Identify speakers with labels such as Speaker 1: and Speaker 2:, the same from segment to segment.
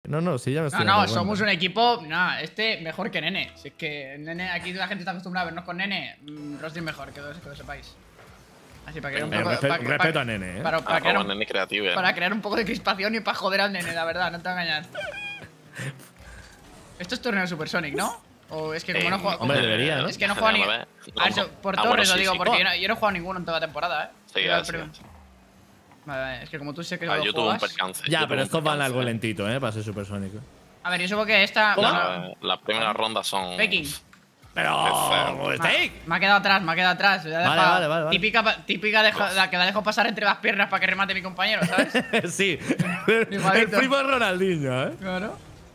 Speaker 1: No, no, sí, ya me estoy
Speaker 2: No,
Speaker 1: dando
Speaker 2: no,
Speaker 1: cuenta.
Speaker 2: somos un equipo. No, mejor que Nene. Si es que Nene, aquí la gente está acostumbrada a vernos con Nene. Rosy mejor, que lo sepáis. Así para crear un poco
Speaker 1: respeto a Nene, ¿eh?
Speaker 2: para crear un poco de crispación y para joder al Nene, la verdad, no te voy a engañar. Esto es torneo Supersonic, ¿no? O es que como no juego.
Speaker 1: Hombre, debería, ¿no?
Speaker 2: Es que no juego ni. Por Torres lo digo, porque yo no he jugado ninguno en toda la temporada, ¿eh?
Speaker 3: Sí,
Speaker 2: Vale, es que como tú sé que
Speaker 3: yo
Speaker 2: lo
Speaker 3: tuve un
Speaker 2: juegas.
Speaker 3: percance.
Speaker 1: Ya, pero estos van algo lentito, ¿eh? Para ser supersónico.
Speaker 2: A ver, yo supongo que esta.
Speaker 3: Las primeras rondas son.
Speaker 2: Faking.
Speaker 1: Pero. ¡Steak!
Speaker 2: Me ha quedado atrás, me ha quedado atrás.
Speaker 1: Vale.
Speaker 2: Típica la que la dejo pasar entre las piernas para que remate mi compañero, ¿sabes?
Speaker 1: Sí. El primo de Ronaldinho, ¿eh?
Speaker 2: Claro.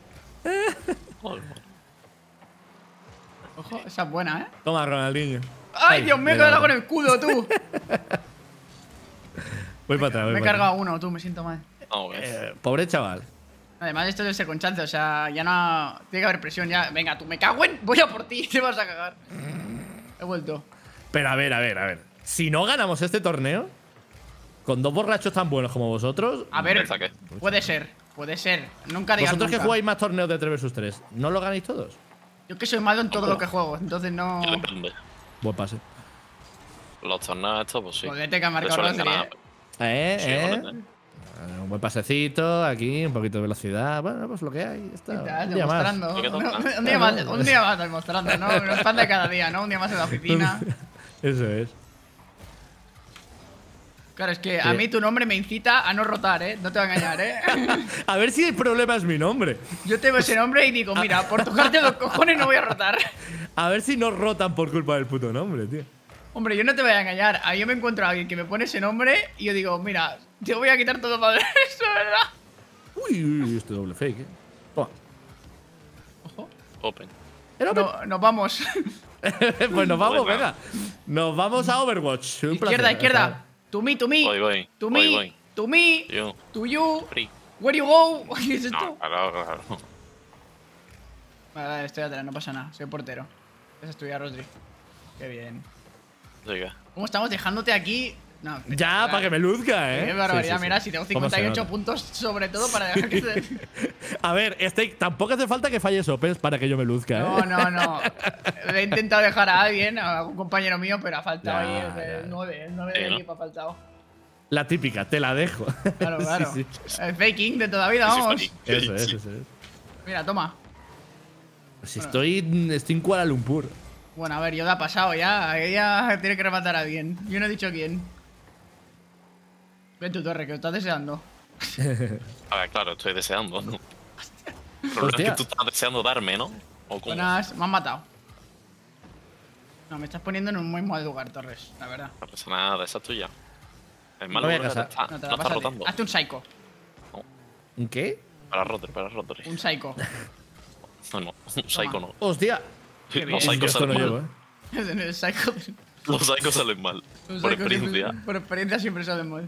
Speaker 2: Ojo, esa es buena, ¿eh?
Speaker 1: Toma, Ronaldinho.
Speaker 2: ¡Ay, Dios mío, he quedado con el escudo, tú!
Speaker 1: Voy para atrás,
Speaker 2: Me he cargado uno, tú, me siento mal.
Speaker 1: Pobre chaval.
Speaker 2: Además, esto es el second chance, o sea, ya no. Tiene que haber presión ya. Venga, tú, me cago en. Voy a por ti, te vas a cagar. He vuelto.
Speaker 1: Pero a ver. Si no ganamos este torneo, con dos borrachos tan buenos como vosotros.
Speaker 2: A ver, puede ser. Nunca digas
Speaker 1: Vosotros
Speaker 2: nunca.
Speaker 1: que jugáis más torneos de 3 vs 3, ¿no lo ganáis todos?
Speaker 2: Yo que soy malo en todo lo que juego, entonces no.
Speaker 3: Depende.
Speaker 1: Buen pase.
Speaker 3: Los torneos estos, pues sí.
Speaker 2: Joder, que ha marcado Rodri,
Speaker 1: Un buen pasecito, aquí, un poquito de velocidad. Bueno, pues lo que hay. Está. Un día
Speaker 2: demostrando.
Speaker 1: más.
Speaker 2: Un día más demostrando, ¿no? No es pan de cada día, ¿no? Un día más en la oficina.
Speaker 1: Eso es.
Speaker 2: Claro, es que a mí tu nombre me incita a no rotar, ¿eh? No te voy a engañar, ¿eh?
Speaker 1: A ver si el problema es mi nombre.
Speaker 2: Yo tengo ese nombre y digo, mira, por tocarte los cojones no voy a rotar.
Speaker 1: A ver si no rotan por culpa del puto nombre, tío.
Speaker 2: Hombre, yo no te voy a engañar. A yo me encuentro a alguien que me pone ese nombre y yo digo, mira, te voy a quitar todo para eso, ¿verdad?
Speaker 1: Uy, este doble fake, ¿eh? Toma.
Speaker 2: Ojo.
Speaker 3: Open.
Speaker 2: No, nos vamos.
Speaker 1: Pues nos vamos, venga. Nos vamos a Overwatch. Un placer.
Speaker 2: Izquierda. To me.
Speaker 3: Voy.
Speaker 2: To me.
Speaker 3: You.
Speaker 2: To you.
Speaker 3: Free.
Speaker 2: Where you go? ¿Qué es esto?
Speaker 3: No, claro.
Speaker 2: Vale, estoy atrás, no pasa nada. Soy portero. Esa es tuya, Rodri. Qué bien.
Speaker 3: Siga.
Speaker 2: ¿Cómo estamos dejándote aquí? No,
Speaker 1: Ya, para que me luzca, ¿eh?
Speaker 2: Qué barbaridad,
Speaker 1: Sí.
Speaker 2: mira, si tengo 58 puntos sobre todo para dejar que se...
Speaker 1: A ver, tampoco hace falta que falles Opens para que yo me luzca, ¿eh?
Speaker 2: No. He intentado dejar a alguien, a un compañero mío, pero ha faltado
Speaker 1: Ya,
Speaker 2: ahí el 9 del equipo ha faltado.
Speaker 1: La típica, te la dejo.
Speaker 2: Claro.
Speaker 1: Sí.
Speaker 2: El faking de toda la vida, vamos.
Speaker 1: Eso es.
Speaker 2: Mira, toma.
Speaker 1: Si estoy en Kuala Lumpur.
Speaker 2: Bueno, a ver, Yoda ha pasado ya. Ella tiene que rematar a alguien. Yo no he dicho quién. Ven tu torre, que lo estás deseando.
Speaker 3: A ver, claro, estoy deseando, ¿no? Pero es que tú estás deseando darme, ¿no? ¿O cómo?
Speaker 2: Buenas, me han matado. No, me estás poniendo en un muy mal lugar, Torres, la verdad.
Speaker 3: No pasa nada, esa es tuya. El
Speaker 1: No
Speaker 3: malo
Speaker 1: voy a
Speaker 3: no
Speaker 1: casar.
Speaker 3: está,
Speaker 2: No te
Speaker 3: no
Speaker 2: la
Speaker 3: está
Speaker 2: vas a
Speaker 3: rotando.
Speaker 2: Hazte un psycho.
Speaker 1: ¿Un qué?
Speaker 3: Para Rodri.
Speaker 2: Un psycho.
Speaker 3: No, un psycho no.
Speaker 1: ¡Hostia!
Speaker 2: Qué
Speaker 3: Los
Speaker 2: bien.
Speaker 3: psychos
Speaker 1: Yo esto no
Speaker 3: salen
Speaker 1: llevo,
Speaker 3: mal.
Speaker 1: ¿eh?
Speaker 2: Es en el psycho.
Speaker 3: Los psychos salen mal.
Speaker 2: Los
Speaker 3: Por
Speaker 2: psychos
Speaker 3: experiencia.
Speaker 2: Por experiencia siempre salen mal.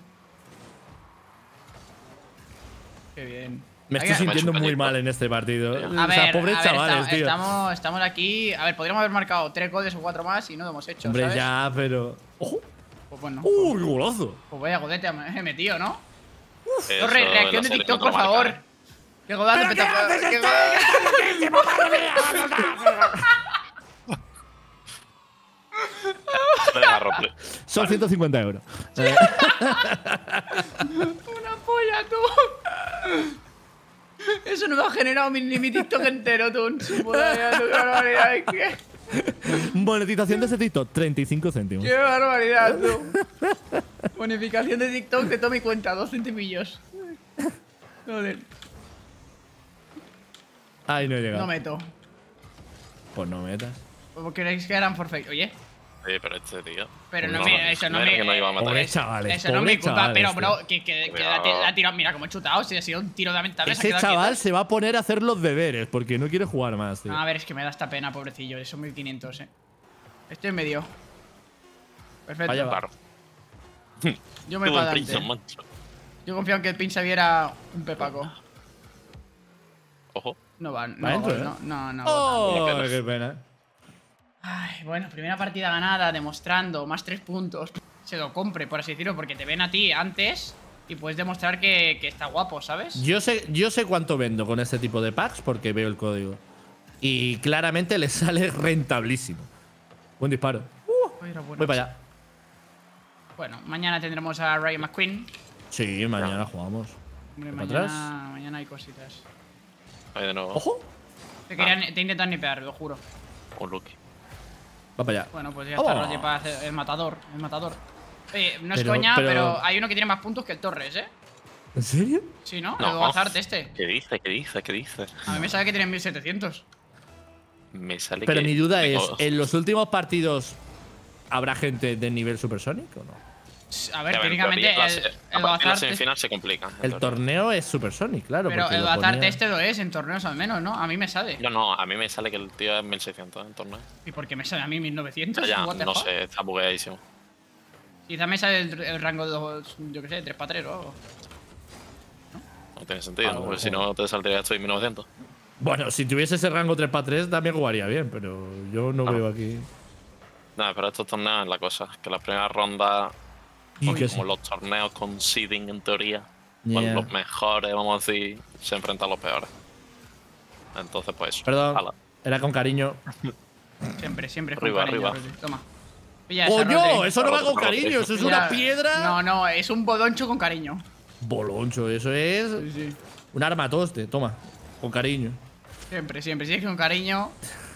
Speaker 2: Qué bien.
Speaker 1: Me estoy sintiendo muy mal en este partido. O sea, pobres chavales, tío.
Speaker 2: Estamos aquí. A ver, podríamos haber marcado 3 goles o 4 más y no lo hemos hecho.
Speaker 1: Hombre,
Speaker 2: ¿sabes?
Speaker 1: ya, pero. ¡Ojo!
Speaker 2: Pues bueno.
Speaker 1: ¡Qué golazo!
Speaker 2: Pues vaya godete he metido, ¿no?
Speaker 3: Eso
Speaker 2: Torre,
Speaker 3: de
Speaker 2: reacción de
Speaker 3: la serie
Speaker 2: TikTok,
Speaker 3: no te
Speaker 2: por
Speaker 3: lo marca,
Speaker 2: favor.
Speaker 3: ¿eh?
Speaker 2: ¡Qué golazo espectacular! ¡Qué
Speaker 3: Venga, Rodri.
Speaker 1: Son 150 euros.
Speaker 2: ¡Una polla, tú! Eso nos ha generado mi TikTok entero, tú. En su puta vida, tú. ¡Qué barbaridad! ¿Qué?
Speaker 1: Monetización de ese TikTok, 35 céntimos.
Speaker 2: ¡Qué barbaridad, tú! Bonificación de TikTok de toda mi cuenta, 2 centimillos. Joder.
Speaker 1: Ay, no he llegado.
Speaker 2: No meto.
Speaker 1: Pues no metas.
Speaker 2: ¿Cómo queréis que eran forfeit? Oye.
Speaker 3: Sí, pero este tío.
Speaker 2: Pero no, mira, eso no
Speaker 3: era
Speaker 2: me.
Speaker 3: que no iba a matar.
Speaker 1: Pobres chavales.
Speaker 2: Eso no es mi
Speaker 1: pobres
Speaker 2: culpa,
Speaker 1: chavales,
Speaker 2: pero
Speaker 1: tío.
Speaker 2: bro, que la ha tirado. Mira cómo he chutado, si ha sido un tiro de ventana.
Speaker 1: Ese chaval se va a poner a hacer los deberes porque no quiere jugar más, tío.
Speaker 2: A ver, es que me da esta pena, pobrecillo. Son 1500, Estoy en medio. Perfecto.
Speaker 1: Vaya,
Speaker 3: Claro.
Speaker 2: Yo me
Speaker 3: Qué
Speaker 2: voy
Speaker 3: buen
Speaker 2: para
Speaker 3: Prince,
Speaker 2: adelante.
Speaker 3: macho.
Speaker 2: Yo confío en que el pin se viera un pepaco.
Speaker 3: Ojo.
Speaker 2: No va,
Speaker 1: Va
Speaker 2: no,
Speaker 1: dentro, ¿eh?
Speaker 2: no.
Speaker 1: ¡Oh!
Speaker 3: Qué pena.
Speaker 1: ¡Qué pena!
Speaker 2: Ay, bueno, primera partida ganada, demostrando, más 3 puntos. Se lo compre, por así decirlo, porque te ven a ti antes Y puedes demostrar que está guapo, ¿sabes?
Speaker 1: Yo sé cuánto vendo con este tipo de packs porque veo el código. Y claramente le sale rentablísimo. Buen disparo. Voy para allá.
Speaker 2: Bueno, mañana tendremos a Rayo McQueen.
Speaker 1: Sí, mañana jugamos.
Speaker 2: Hombre,
Speaker 1: ¿Para atrás?
Speaker 2: mañana hay cositas.
Speaker 3: Ahí de nuevo.
Speaker 1: ¡Ojo!
Speaker 2: Te intentan nipear, lo juro.
Speaker 3: Un Lucky.
Speaker 1: Va para allá.
Speaker 2: Bueno, pues ya está,
Speaker 1: ¡Oh!
Speaker 2: Roger para hacer el matador. El matador. No es
Speaker 1: Pero-
Speaker 2: coña,
Speaker 1: pero-
Speaker 2: pero hay uno que tiene más puntos que el Torres, ¿eh?
Speaker 1: ¿En serio?
Speaker 2: Sí, ¿no?
Speaker 3: No.
Speaker 2: El Gozart este.
Speaker 3: ¿Qué dice? ¿Qué dice? ¿Qué dice?
Speaker 2: A mí me sabe que tiene 1700.
Speaker 3: Me sale
Speaker 1: Pero
Speaker 3: que
Speaker 1: mi duda es,
Speaker 3: tengo-
Speaker 1: ¿en los últimos partidos habrá gente de nivel Supersonic o no?
Speaker 2: A ver,
Speaker 3: A ver,
Speaker 2: técnicamente
Speaker 3: a
Speaker 2: el
Speaker 3: partir de la
Speaker 2: Gozart.
Speaker 3: semifinal se complica.
Speaker 1: El torneo es Supersonic, claro.
Speaker 2: Pero
Speaker 1: porque
Speaker 2: el
Speaker 1: lo
Speaker 2: Gozart
Speaker 1: ponía-
Speaker 2: este lo es en torneos al menos, ¿no? A mí me sale.
Speaker 3: No, a mí me sale que el tío es 1600 en torneo.
Speaker 2: ¿Y por qué me sale a mí 1900?
Speaker 3: Ya,
Speaker 2: What the
Speaker 3: no
Speaker 2: fuck?
Speaker 3: sé, está bugueadísimo.
Speaker 2: Quizá me sale el rango de los, yo qué sé, 3x3 o algo.
Speaker 3: No tiene sentido,
Speaker 1: A
Speaker 3: ¿no?
Speaker 1: lo
Speaker 3: Porque si
Speaker 1: mejor.
Speaker 3: no te saldría esto en 1900.
Speaker 1: Bueno, si tuviese ese rango 3x3 también jugaría bien, pero yo no veo aquí.
Speaker 3: Nada, pero estos torneos es la cosa. Que las primeras rondas,
Speaker 1: Y que
Speaker 3: como
Speaker 1: sí.
Speaker 3: los torneos con seeding en teoría,
Speaker 1: Yeah.
Speaker 3: pues los mejores, vamos a decir, se enfrentan a los peores. Entonces, pues eso.
Speaker 1: Perdón,
Speaker 3: Ala.
Speaker 1: era con cariño.
Speaker 2: Siempre con
Speaker 3: Arriba,
Speaker 2: cariño,
Speaker 3: arriba.
Speaker 2: Rodri. Toma. Pilla esa,
Speaker 1: ¡Coño!
Speaker 2: Rodri.
Speaker 1: Eso no va con cariño, eso es una
Speaker 2: Pilla-
Speaker 1: piedra.
Speaker 2: No, es un bodoncho con cariño.
Speaker 1: Boloncho, eso es
Speaker 2: Sí.
Speaker 1: un armatoste. Toma, con cariño.
Speaker 2: Siempre, si es con cariño.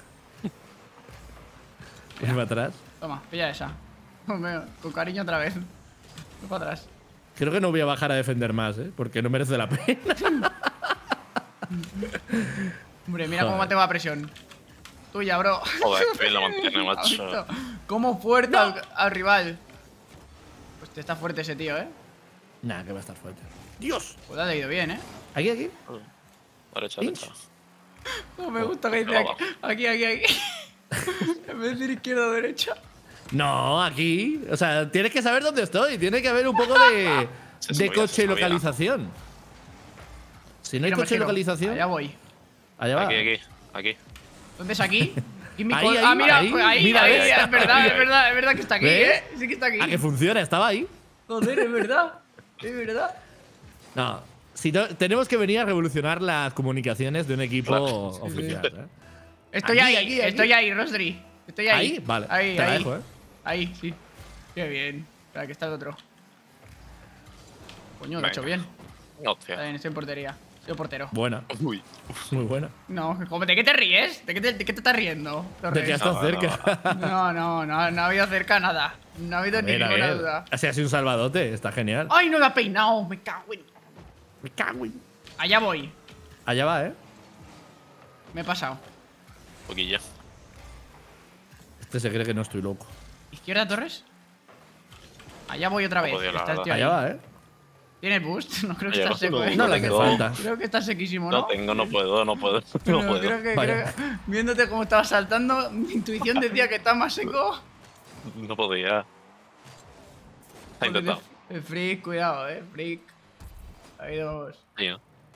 Speaker 1: Voy para atrás.
Speaker 2: Toma, pilla esa. Hombre, con cariño otra vez. Voy para atrás.
Speaker 1: Creo que no voy a bajar a defender más, porque no merece la pena.
Speaker 2: Hombre, mira cómo
Speaker 1: Joder.
Speaker 2: mantengo la presión. Tuya, bro.
Speaker 3: Joder, qué bien lo mantiene,
Speaker 2: ¿Has
Speaker 3: macho.
Speaker 2: visto? ¿Cómo fuerte al rival? Pues está fuerte ese tío, ¿eh?
Speaker 1: Nah, que va a estar fuerte. ¡Dios!
Speaker 2: Pues ha ido bien, ¿eh?
Speaker 1: Aquí.
Speaker 3: Derecha,
Speaker 1: Pinch.
Speaker 3: derecha.
Speaker 2: No me gusta que dice aquí. En vez de decir izquierda o derecha.
Speaker 1: No, aquí. O sea, tienes que saber dónde estoy. Tiene que haber un poco de,
Speaker 3: Se
Speaker 1: de
Speaker 3: sabía,
Speaker 1: coche
Speaker 3: se
Speaker 1: y
Speaker 3: sabía.
Speaker 1: localización. Si no hay
Speaker 2: Giro, me
Speaker 1: coche y
Speaker 2: giro.
Speaker 1: localización.
Speaker 2: Allá voy.
Speaker 1: Allá va.
Speaker 3: Aquí.
Speaker 2: ¿Dónde es aquí? Y mi
Speaker 1: Ahí,
Speaker 2: col-
Speaker 1: ahí,
Speaker 2: ah, mira,
Speaker 1: ahí,
Speaker 2: pues ahí,
Speaker 1: mira,
Speaker 2: ahí,
Speaker 1: ves.
Speaker 2: es verdad, es verdad que está aquí,
Speaker 1: ¿Ves?
Speaker 2: ¿eh? Sí que está aquí.
Speaker 1: A que funciona, estaba ahí.
Speaker 2: Joder, es verdad. Es verdad.
Speaker 1: No. Si no, tenemos que venir a revolucionar las comunicaciones de un equipo
Speaker 3: Claro.
Speaker 1: oficial. ¿eh?
Speaker 2: Estoy
Speaker 1: Aquí,
Speaker 2: ahí,
Speaker 1: aquí, aquí.
Speaker 2: estoy ahí, Rosdri. Estoy ahí.
Speaker 1: Ahí, vale.
Speaker 2: Ahí,
Speaker 1: te la
Speaker 2: ahí.
Speaker 1: dejo, ¿eh?
Speaker 2: Ahí, sí. Qué bien. Espera, que está el otro. Coño, lo he hecho bien. Está
Speaker 3: Hostia.
Speaker 2: bien, estoy en portería. Soy portero.
Speaker 1: Buena.
Speaker 3: Uy.
Speaker 1: Muy buena.
Speaker 2: No, ¿de qué te ríes? ¿De qué te estás riendo?
Speaker 1: De
Speaker 2: Torres?
Speaker 1: que has estado cerca.
Speaker 2: No ha habido cerca nada. No ha habido
Speaker 1: A ver, a
Speaker 2: ninguna
Speaker 1: ver.
Speaker 2: duda.
Speaker 1: Así ha sido un salvadote. Está genial.
Speaker 2: ¡Ay, no lo ha peinado! Me cago en.
Speaker 1: Me cago en.
Speaker 2: Allá voy.
Speaker 1: Allá va, ¿eh?
Speaker 2: Me he pasado.
Speaker 3: Poquilla.
Speaker 1: Este se cree que no estoy loco.
Speaker 2: ¿Izquierda, Torres? Allá voy otra vez.
Speaker 3: Joder, la
Speaker 2: Está el
Speaker 3: verdad.
Speaker 2: tío ahí.
Speaker 1: Allá va, ¿eh?
Speaker 2: ¿Tienes boost? No creo que
Speaker 3: Oye,
Speaker 2: estás seco,
Speaker 3: no,
Speaker 2: ¿eh?
Speaker 1: No le hace
Speaker 3: tengo.
Speaker 1: falta.
Speaker 2: Creo que estás sequísimo,
Speaker 3: No
Speaker 2: ¿no?
Speaker 3: tengo, no puedo. No
Speaker 2: Pero
Speaker 3: puedo.
Speaker 1: Vaya.
Speaker 2: viéndote cómo estabas saltando, mi intuición decía que estás más seco.
Speaker 3: No podía. Ha intentado.
Speaker 2: El freak, cuidado, freak. Hay dos.
Speaker 3: Tío.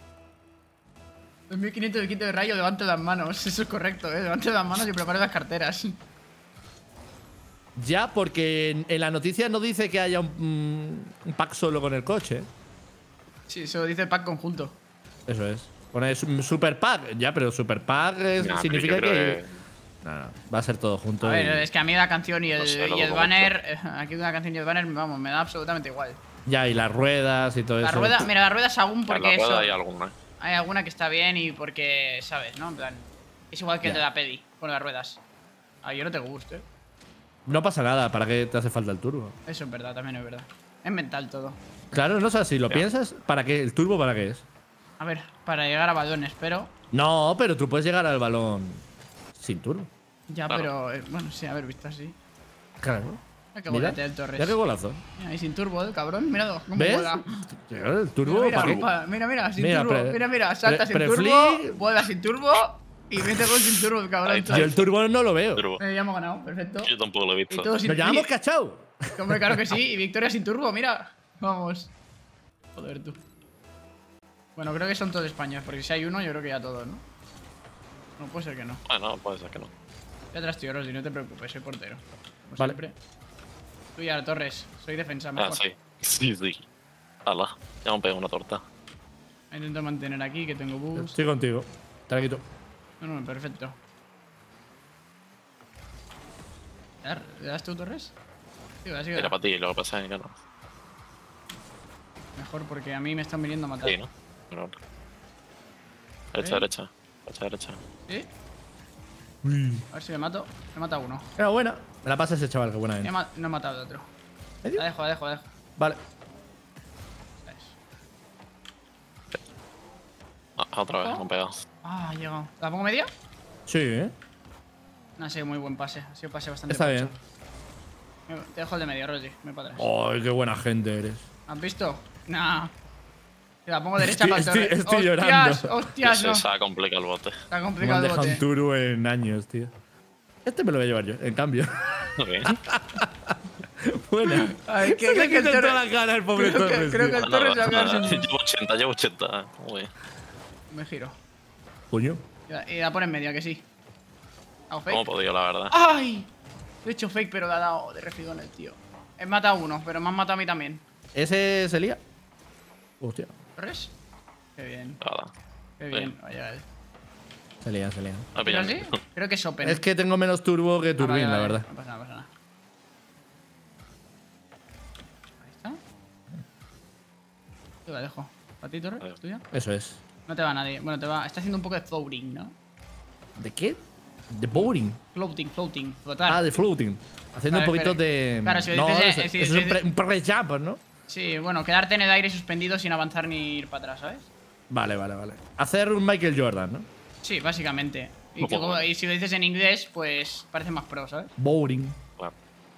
Speaker 2: 2500 de quinto de rayo, levante las manos. Eso es correcto, levante las manos y prepare las carteras.
Speaker 1: Ya, porque en la noticia no dice que haya un pack solo con el coche.
Speaker 2: Sí, eso dice pack conjunto.
Speaker 1: Eso es. Pone super pack. Ya, pero super pack
Speaker 3: Nah,
Speaker 1: significa
Speaker 3: pero yo
Speaker 1: que.
Speaker 3: creo
Speaker 1: No, va a ser todo junto.
Speaker 2: A ver,
Speaker 1: y-
Speaker 2: es que a mí la canción y el,
Speaker 3: No sé, lo
Speaker 2: y el
Speaker 3: dudo
Speaker 2: banner, aquí una canción y el banner, vamos, me da absolutamente igual.
Speaker 1: Ya, y las ruedas y todo
Speaker 2: La
Speaker 1: eso.
Speaker 2: rueda, mira, las ruedas aún
Speaker 3: En
Speaker 2: porque
Speaker 3: la
Speaker 2: eso.
Speaker 3: rueda hay alguna.
Speaker 2: Hay alguna que está bien y porque, ¿sabes? ¿No? En plan, es igual que el
Speaker 1: Ya.
Speaker 2: de la Pedi, con las ruedas. A yo no te guste.
Speaker 1: No pasa nada, ¿para qué te hace falta el turbo?
Speaker 2: Eso es verdad, también es verdad. Es mental todo.
Speaker 1: Claro, no sé, si lo
Speaker 3: Ya.
Speaker 1: piensas, ¿para qué? ¿El turbo para qué es?
Speaker 2: A ver, para llegar a balones, pero.
Speaker 1: No, pero tú puedes llegar al balón sin turbo.
Speaker 2: Ya,
Speaker 3: Claro.
Speaker 2: pero. Bueno, sí, haber visto así.
Speaker 1: Claro.
Speaker 2: Mira qué
Speaker 1: Mira,
Speaker 2: golete el Torres.
Speaker 1: mira qué golazo.
Speaker 2: Mira, y sin turbo, el cabrón. Mira cómo
Speaker 1: ¿Ves?
Speaker 2: vuela.
Speaker 1: Claro, el turbo,
Speaker 2: Mira,
Speaker 1: ¿para qué?
Speaker 2: mira, sin
Speaker 1: Mira,
Speaker 2: turbo. Mira, salta sin turbo,
Speaker 1: prefli-
Speaker 2: vuela sin turbo y mete gol sin turbo, el cabrón.
Speaker 3: Ahí está.
Speaker 1: Yo el turbo no lo veo.
Speaker 3: Turbo.
Speaker 2: Ya hemos ganado, perfecto.
Speaker 3: Yo tampoco lo he
Speaker 2: Y
Speaker 3: visto.
Speaker 2: todo sin
Speaker 1: Nos llamamos cachao.
Speaker 2: Hombre, claro que sí, y victoria sin turbo, mira. Vamos. Joder, tú. Bueno, creo que son todos españoles, porque si hay uno, yo creo que ya todos, ¿no? No puede ser que no.
Speaker 3: Bueno, puede ser que no.
Speaker 2: Ya atrás, tío, Rosy, no te preocupes, soy portero. Como
Speaker 1: Vale.
Speaker 2: siempre. Tú ya, Torres, soy defensa,
Speaker 3: Ah,
Speaker 2: mejor.
Speaker 3: sí. Sí. Hala, ya me han pegado una torta.
Speaker 2: Intento mantener aquí, que tengo boost.
Speaker 1: Estoy contigo. Tranquilo.
Speaker 2: No, perfecto. ¿Le das tú, Torres? Sí, así
Speaker 3: Era para ti, lo que pasa es que no.
Speaker 2: Mejor porque a mí me están viniendo a matar.
Speaker 3: Sí, ¿no? Bueno. Derecha.
Speaker 2: ¿Sí?
Speaker 1: Uy.
Speaker 2: A ver si me mato. Me mata uno.
Speaker 1: Era buena. Me la pasa ese chaval, que buena.
Speaker 2: No he matado al otro.
Speaker 1: ¿Medio?
Speaker 2: La dejo.
Speaker 1: Vale.
Speaker 3: Otra vez, me han pegado.
Speaker 2: Ah, ha llegado. ¿La pongo media?
Speaker 1: Sí,
Speaker 2: No, ha sido muy buen pase. Ha sido pase bastante
Speaker 1: Está
Speaker 2: pocho.
Speaker 1: bien.
Speaker 2: Te dejo el de medio, Roger. Me para atrás.
Speaker 1: Ay, qué buena gente eres.
Speaker 2: ¿Has visto? Nah. La pongo derecha para el
Speaker 1: Estoy
Speaker 2: Torres.
Speaker 1: estoy llorando.
Speaker 2: Hostias, no.
Speaker 3: Se ha complicado el bote.
Speaker 2: Está
Speaker 1: Me
Speaker 2: complicado
Speaker 1: han
Speaker 2: el
Speaker 1: dejado un
Speaker 2: bote.
Speaker 1: turbo en años, tío. Este me lo voy a llevar yo, en cambio.
Speaker 3: Bien.
Speaker 1: Buena.
Speaker 2: Ay, que
Speaker 1: Se le
Speaker 2: creo que el
Speaker 1: quita toda
Speaker 2: Torres.
Speaker 1: la cara el pobre Torres.
Speaker 2: creo que
Speaker 1: tío.
Speaker 2: el Torres se va a quedar
Speaker 3: Nada,
Speaker 2: sin.
Speaker 3: Llevo 80. Muy bien.
Speaker 2: Me giro.
Speaker 1: Coño.
Speaker 2: Y la pone en media, que sí. Hago fake.
Speaker 3: ¿Cómo he podido, la verdad?
Speaker 2: ¡Ay! He hecho fake, pero le ha dado de refigón el tío. He matado a uno, pero me han matado a mí también.
Speaker 1: ¿Ese se lía? Hostia.
Speaker 2: ¿Torres? Qué bien.
Speaker 3: Nada.
Speaker 2: Qué bien. Vaya,
Speaker 1: Se lía.
Speaker 3: Ha
Speaker 2: ¿Pero
Speaker 3: pillado.
Speaker 2: sí? Creo que es open.
Speaker 1: Es que tengo menos turbo que turbín,
Speaker 2: vale,
Speaker 1: la
Speaker 2: vale.
Speaker 1: verdad.
Speaker 2: No pasa nada. Ahí está. Yo la dejo. ¿Para ti, Torres?
Speaker 3: Adiós.
Speaker 2: ¿Tuya?
Speaker 1: Eso es.
Speaker 2: No te va nadie. Bueno, te va. Está haciendo un poco de floating, ¿no?
Speaker 1: ¿De qué? De boring.
Speaker 2: Floating. Flotar.
Speaker 1: Ah, de floating. Haciendo
Speaker 2: Vale,
Speaker 1: un poquito
Speaker 2: espera.
Speaker 1: de.
Speaker 2: Claro, si
Speaker 1: no,
Speaker 2: dices,
Speaker 1: eso,
Speaker 2: si
Speaker 1: eso es
Speaker 2: dices-
Speaker 1: un pre-jump, ¿no?
Speaker 2: Sí, bueno, quedarte en el aire suspendido sin avanzar ni ir para atrás, ¿sabes?
Speaker 1: Vale. Hacer un Michael Jordan, ¿no?
Speaker 2: Sí, básicamente. Y,
Speaker 3: Ojo.
Speaker 2: y si lo dices en inglés, pues parece más pro, ¿sabes?
Speaker 1: Boring.
Speaker 3: Bueno,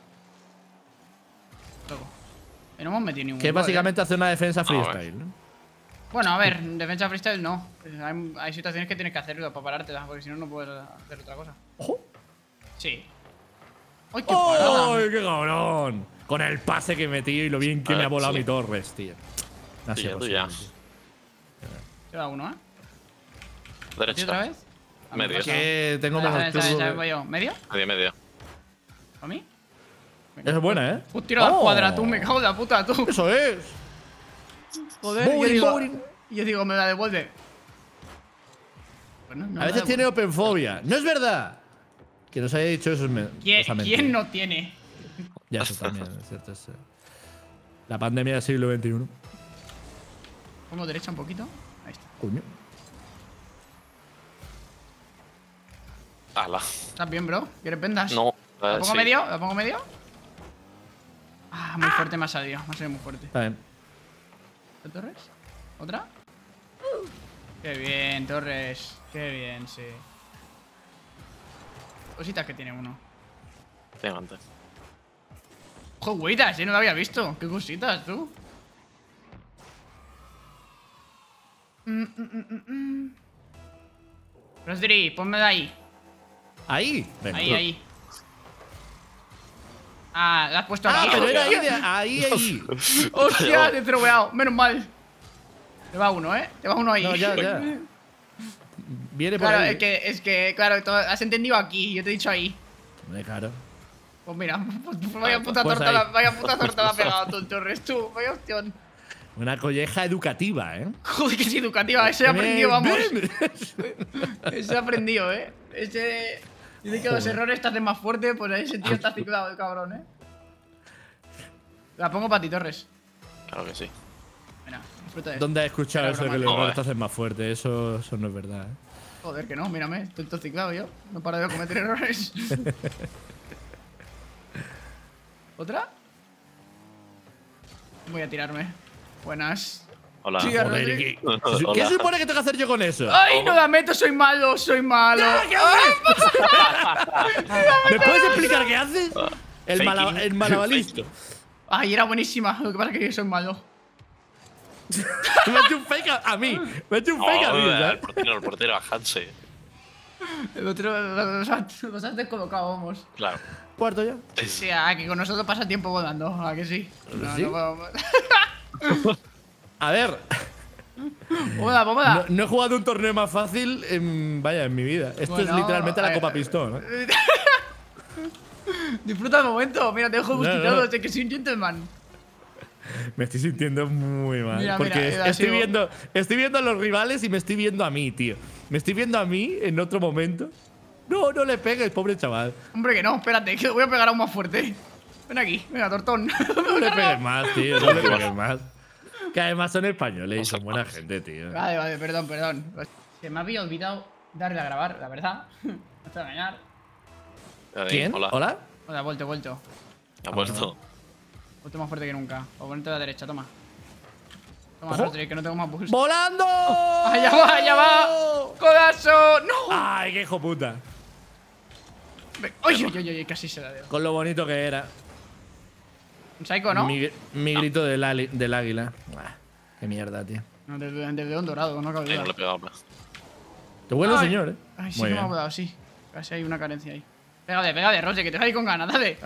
Speaker 2: Luego. Y no hemos metido ningún
Speaker 1: Que
Speaker 2: gol,
Speaker 1: básicamente hace una defensa
Speaker 3: bueno.
Speaker 1: freestyle, ¿no?
Speaker 2: Bueno, a ver, defensa freestyle no. Hay situaciones que tienes que hacerlo para parártela, porque si no, no puedes hacer otra cosa.
Speaker 1: ¡Ojo!
Speaker 2: Sí. ¡Ay, qué parada!
Speaker 1: ¡Ay, qué cabrón! Con el pase que metí y lo bien que me ha volado
Speaker 3: sí.
Speaker 1: mi Torres, tío. No ha
Speaker 3: Tú
Speaker 1: sido
Speaker 3: ya,
Speaker 1: posible,
Speaker 3: tú ya.
Speaker 1: tío.
Speaker 2: Se va uno, ¿eh? ¿Y
Speaker 3: derecha.
Speaker 2: otra vez?
Speaker 3: Medio.
Speaker 1: Que tengo
Speaker 2: Vale,
Speaker 1: menos turbo. que-
Speaker 2: voy yo. ¿Medio?
Speaker 3: Medio.
Speaker 2: ¿A mí?
Speaker 1: Esa es buena, ¿eh?
Speaker 2: Pues tiro a la
Speaker 1: ¡Oh!
Speaker 2: cuadra, tú, me cago en la puta, tú.
Speaker 1: Eso es.
Speaker 2: Joder,
Speaker 1: Boring.
Speaker 2: yo digo, me la devuelve. Bueno, no
Speaker 1: A
Speaker 2: me
Speaker 1: veces
Speaker 2: la
Speaker 1: tiene
Speaker 2: devuelve.
Speaker 1: openfobia. ¡No es verdad! Que nos haya dicho eso es
Speaker 2: ¿Quién no tiene?
Speaker 1: Ya, eso también, es cierto. La pandemia del siglo XXI.
Speaker 2: Pongo derecha un poquito. Ahí está.
Speaker 1: Coño.
Speaker 3: Ala.
Speaker 2: ¿Estás bien, bro? ¿Quieres vendas?
Speaker 3: No.
Speaker 2: ¿La pongo
Speaker 3: sí.
Speaker 2: medio? ¿La pongo medio? Ah, muy fuerte me ha salido. Me ha salido muy fuerte.
Speaker 1: Está bien.
Speaker 2: ¿De Torres? ¿Otra? Qué bien, Torres. Qué bien, sí. Cositas que tiene uno.
Speaker 3: Tengo antes.
Speaker 2: Joder, no lo había visto. Qué cositas, tú. Rosdiri, ponme de ahí.
Speaker 1: Ahí. Venga,
Speaker 2: Ahí,
Speaker 1: tú.
Speaker 2: ahí. Ah, la has puesto
Speaker 1: Ah,
Speaker 2: aquí.
Speaker 1: pero era ahí.
Speaker 2: ¡Hostia! Te he troveado. Menos mal. Te va uno, ¿eh? Te va uno ahí.
Speaker 1: No, ya. Viene por
Speaker 2: Claro,
Speaker 1: ahí.
Speaker 2: es que, claro, has entendido aquí. Yo te he dicho ahí.
Speaker 1: Claro.
Speaker 2: Pues mira, vaya puta
Speaker 1: pues
Speaker 2: torta,
Speaker 1: ahí.
Speaker 2: vaya puta torta la ha pegado tú, Torres, tú. Vaya opción.
Speaker 1: Una colleja educativa, ¿eh?
Speaker 2: Joder, que es educativa. Ese aprendió, vamos.
Speaker 1: Ven.
Speaker 2: Ese aprendió, ¿eh? Ese. Dice que los errores te hacen más fuerte, pues ese tío está ciclado, el cabrón, ¿eh? La pongo para ti, Torres.
Speaker 3: Claro que sí.
Speaker 2: Mira, disfruta de esto.
Speaker 1: ¿Dónde has escuchado
Speaker 2: Era
Speaker 1: eso de que
Speaker 2: broma.
Speaker 1: los
Speaker 3: Joder.
Speaker 1: errores te hacen más fuerte? Eso no es verdad, ¿eh?
Speaker 2: Joder, que no, mírame, estoy todo ciclado yo. No paro de cometer errores. ¿Otra? Voy a tirarme. Buenas.
Speaker 3: Hola.
Speaker 2: Sí,
Speaker 1: Joder,
Speaker 2: Rodri.
Speaker 1: ¿qué
Speaker 3: Hola.
Speaker 1: se supone que tengo que hacer yo con eso?
Speaker 2: ¡Ay, no la meto! ¡Soy malo! ¡Soy malo!
Speaker 1: ¿Me puedes explicar qué haces?
Speaker 3: Faking.
Speaker 1: El malabalista.
Speaker 2: ¡Ay, era buenísima! Lo que pasa es que yo soy malo.
Speaker 1: Me ha hecho un fake a mí. Me ha hecho un fake a mí, ¿sabes?
Speaker 3: El portero, a Hanse.
Speaker 2: El otro los has descolocado, vamos.
Speaker 3: Claro.
Speaker 1: Cuarto ya.
Speaker 2: Sí, que con nosotros pasa tiempo volando, ¿a que sí? No,
Speaker 1: ¿Sí?
Speaker 2: no podemos.
Speaker 1: A ver,
Speaker 2: Póngala.
Speaker 1: no he jugado un torneo más fácil en mi vida. Esto
Speaker 2: Bueno,
Speaker 1: es literalmente la
Speaker 2: a
Speaker 1: Copa
Speaker 2: ver.
Speaker 1: Pistón, ¿eh?
Speaker 2: Disfruta el momento. Mira, te dejo
Speaker 1: No,
Speaker 2: gustito
Speaker 1: no.
Speaker 2: todo. Sé que soy un gentleman.
Speaker 1: Me estoy sintiendo muy mal.
Speaker 2: Mira,
Speaker 1: porque
Speaker 2: mira,
Speaker 1: estoy viendo a los rivales y me estoy viendo a mí, tío. Me estoy viendo a mí en otro momento. No, no le pegues, pobre chaval.
Speaker 2: Hombre, que no, espérate, que voy a pegar aún más fuerte. Ven aquí, venga, tortón.
Speaker 1: No le pegues más, tío. No le pegues más. Que además son españoles y son buena gente, tío.
Speaker 2: Vale, vale, perdón, perdón. Se me había olvidado darle a grabar, la verdad. No te voy a engañar.
Speaker 1: ¿Quién?
Speaker 3: Hola.
Speaker 1: ¿Hola?
Speaker 2: Hola, vuelto, vuelto.
Speaker 3: Ha puesto.
Speaker 2: Vuelto más fuerte que nunca. O ponerte a la derecha, toma. Toma,
Speaker 1: Ojo.
Speaker 2: Rodri, que no tengo más boost.
Speaker 1: ¡Volando!
Speaker 2: ¡Allá va, allá va! ¡Codazo! ¡No!
Speaker 1: ¡Ay, qué hijo puta!
Speaker 2: ¡Ay, ay, ay! Casi se la dio.
Speaker 1: Con lo bonito que era.
Speaker 2: Un psycho, ¿no?
Speaker 1: Mi grito del águila. Buah, qué mierda, tío.
Speaker 2: No, desde un dorado, no cabe
Speaker 3: Ahí no
Speaker 2: duda.
Speaker 3: le he pegado. Pues.
Speaker 1: Te vuelo,
Speaker 2: Ay.
Speaker 1: señor,
Speaker 2: Ay, sí
Speaker 1: Muy
Speaker 2: que me ha
Speaker 1: bien.
Speaker 2: dado, sí. Casi hay una carencia ahí. Pégale, Roger, que te sale con ganas, dale.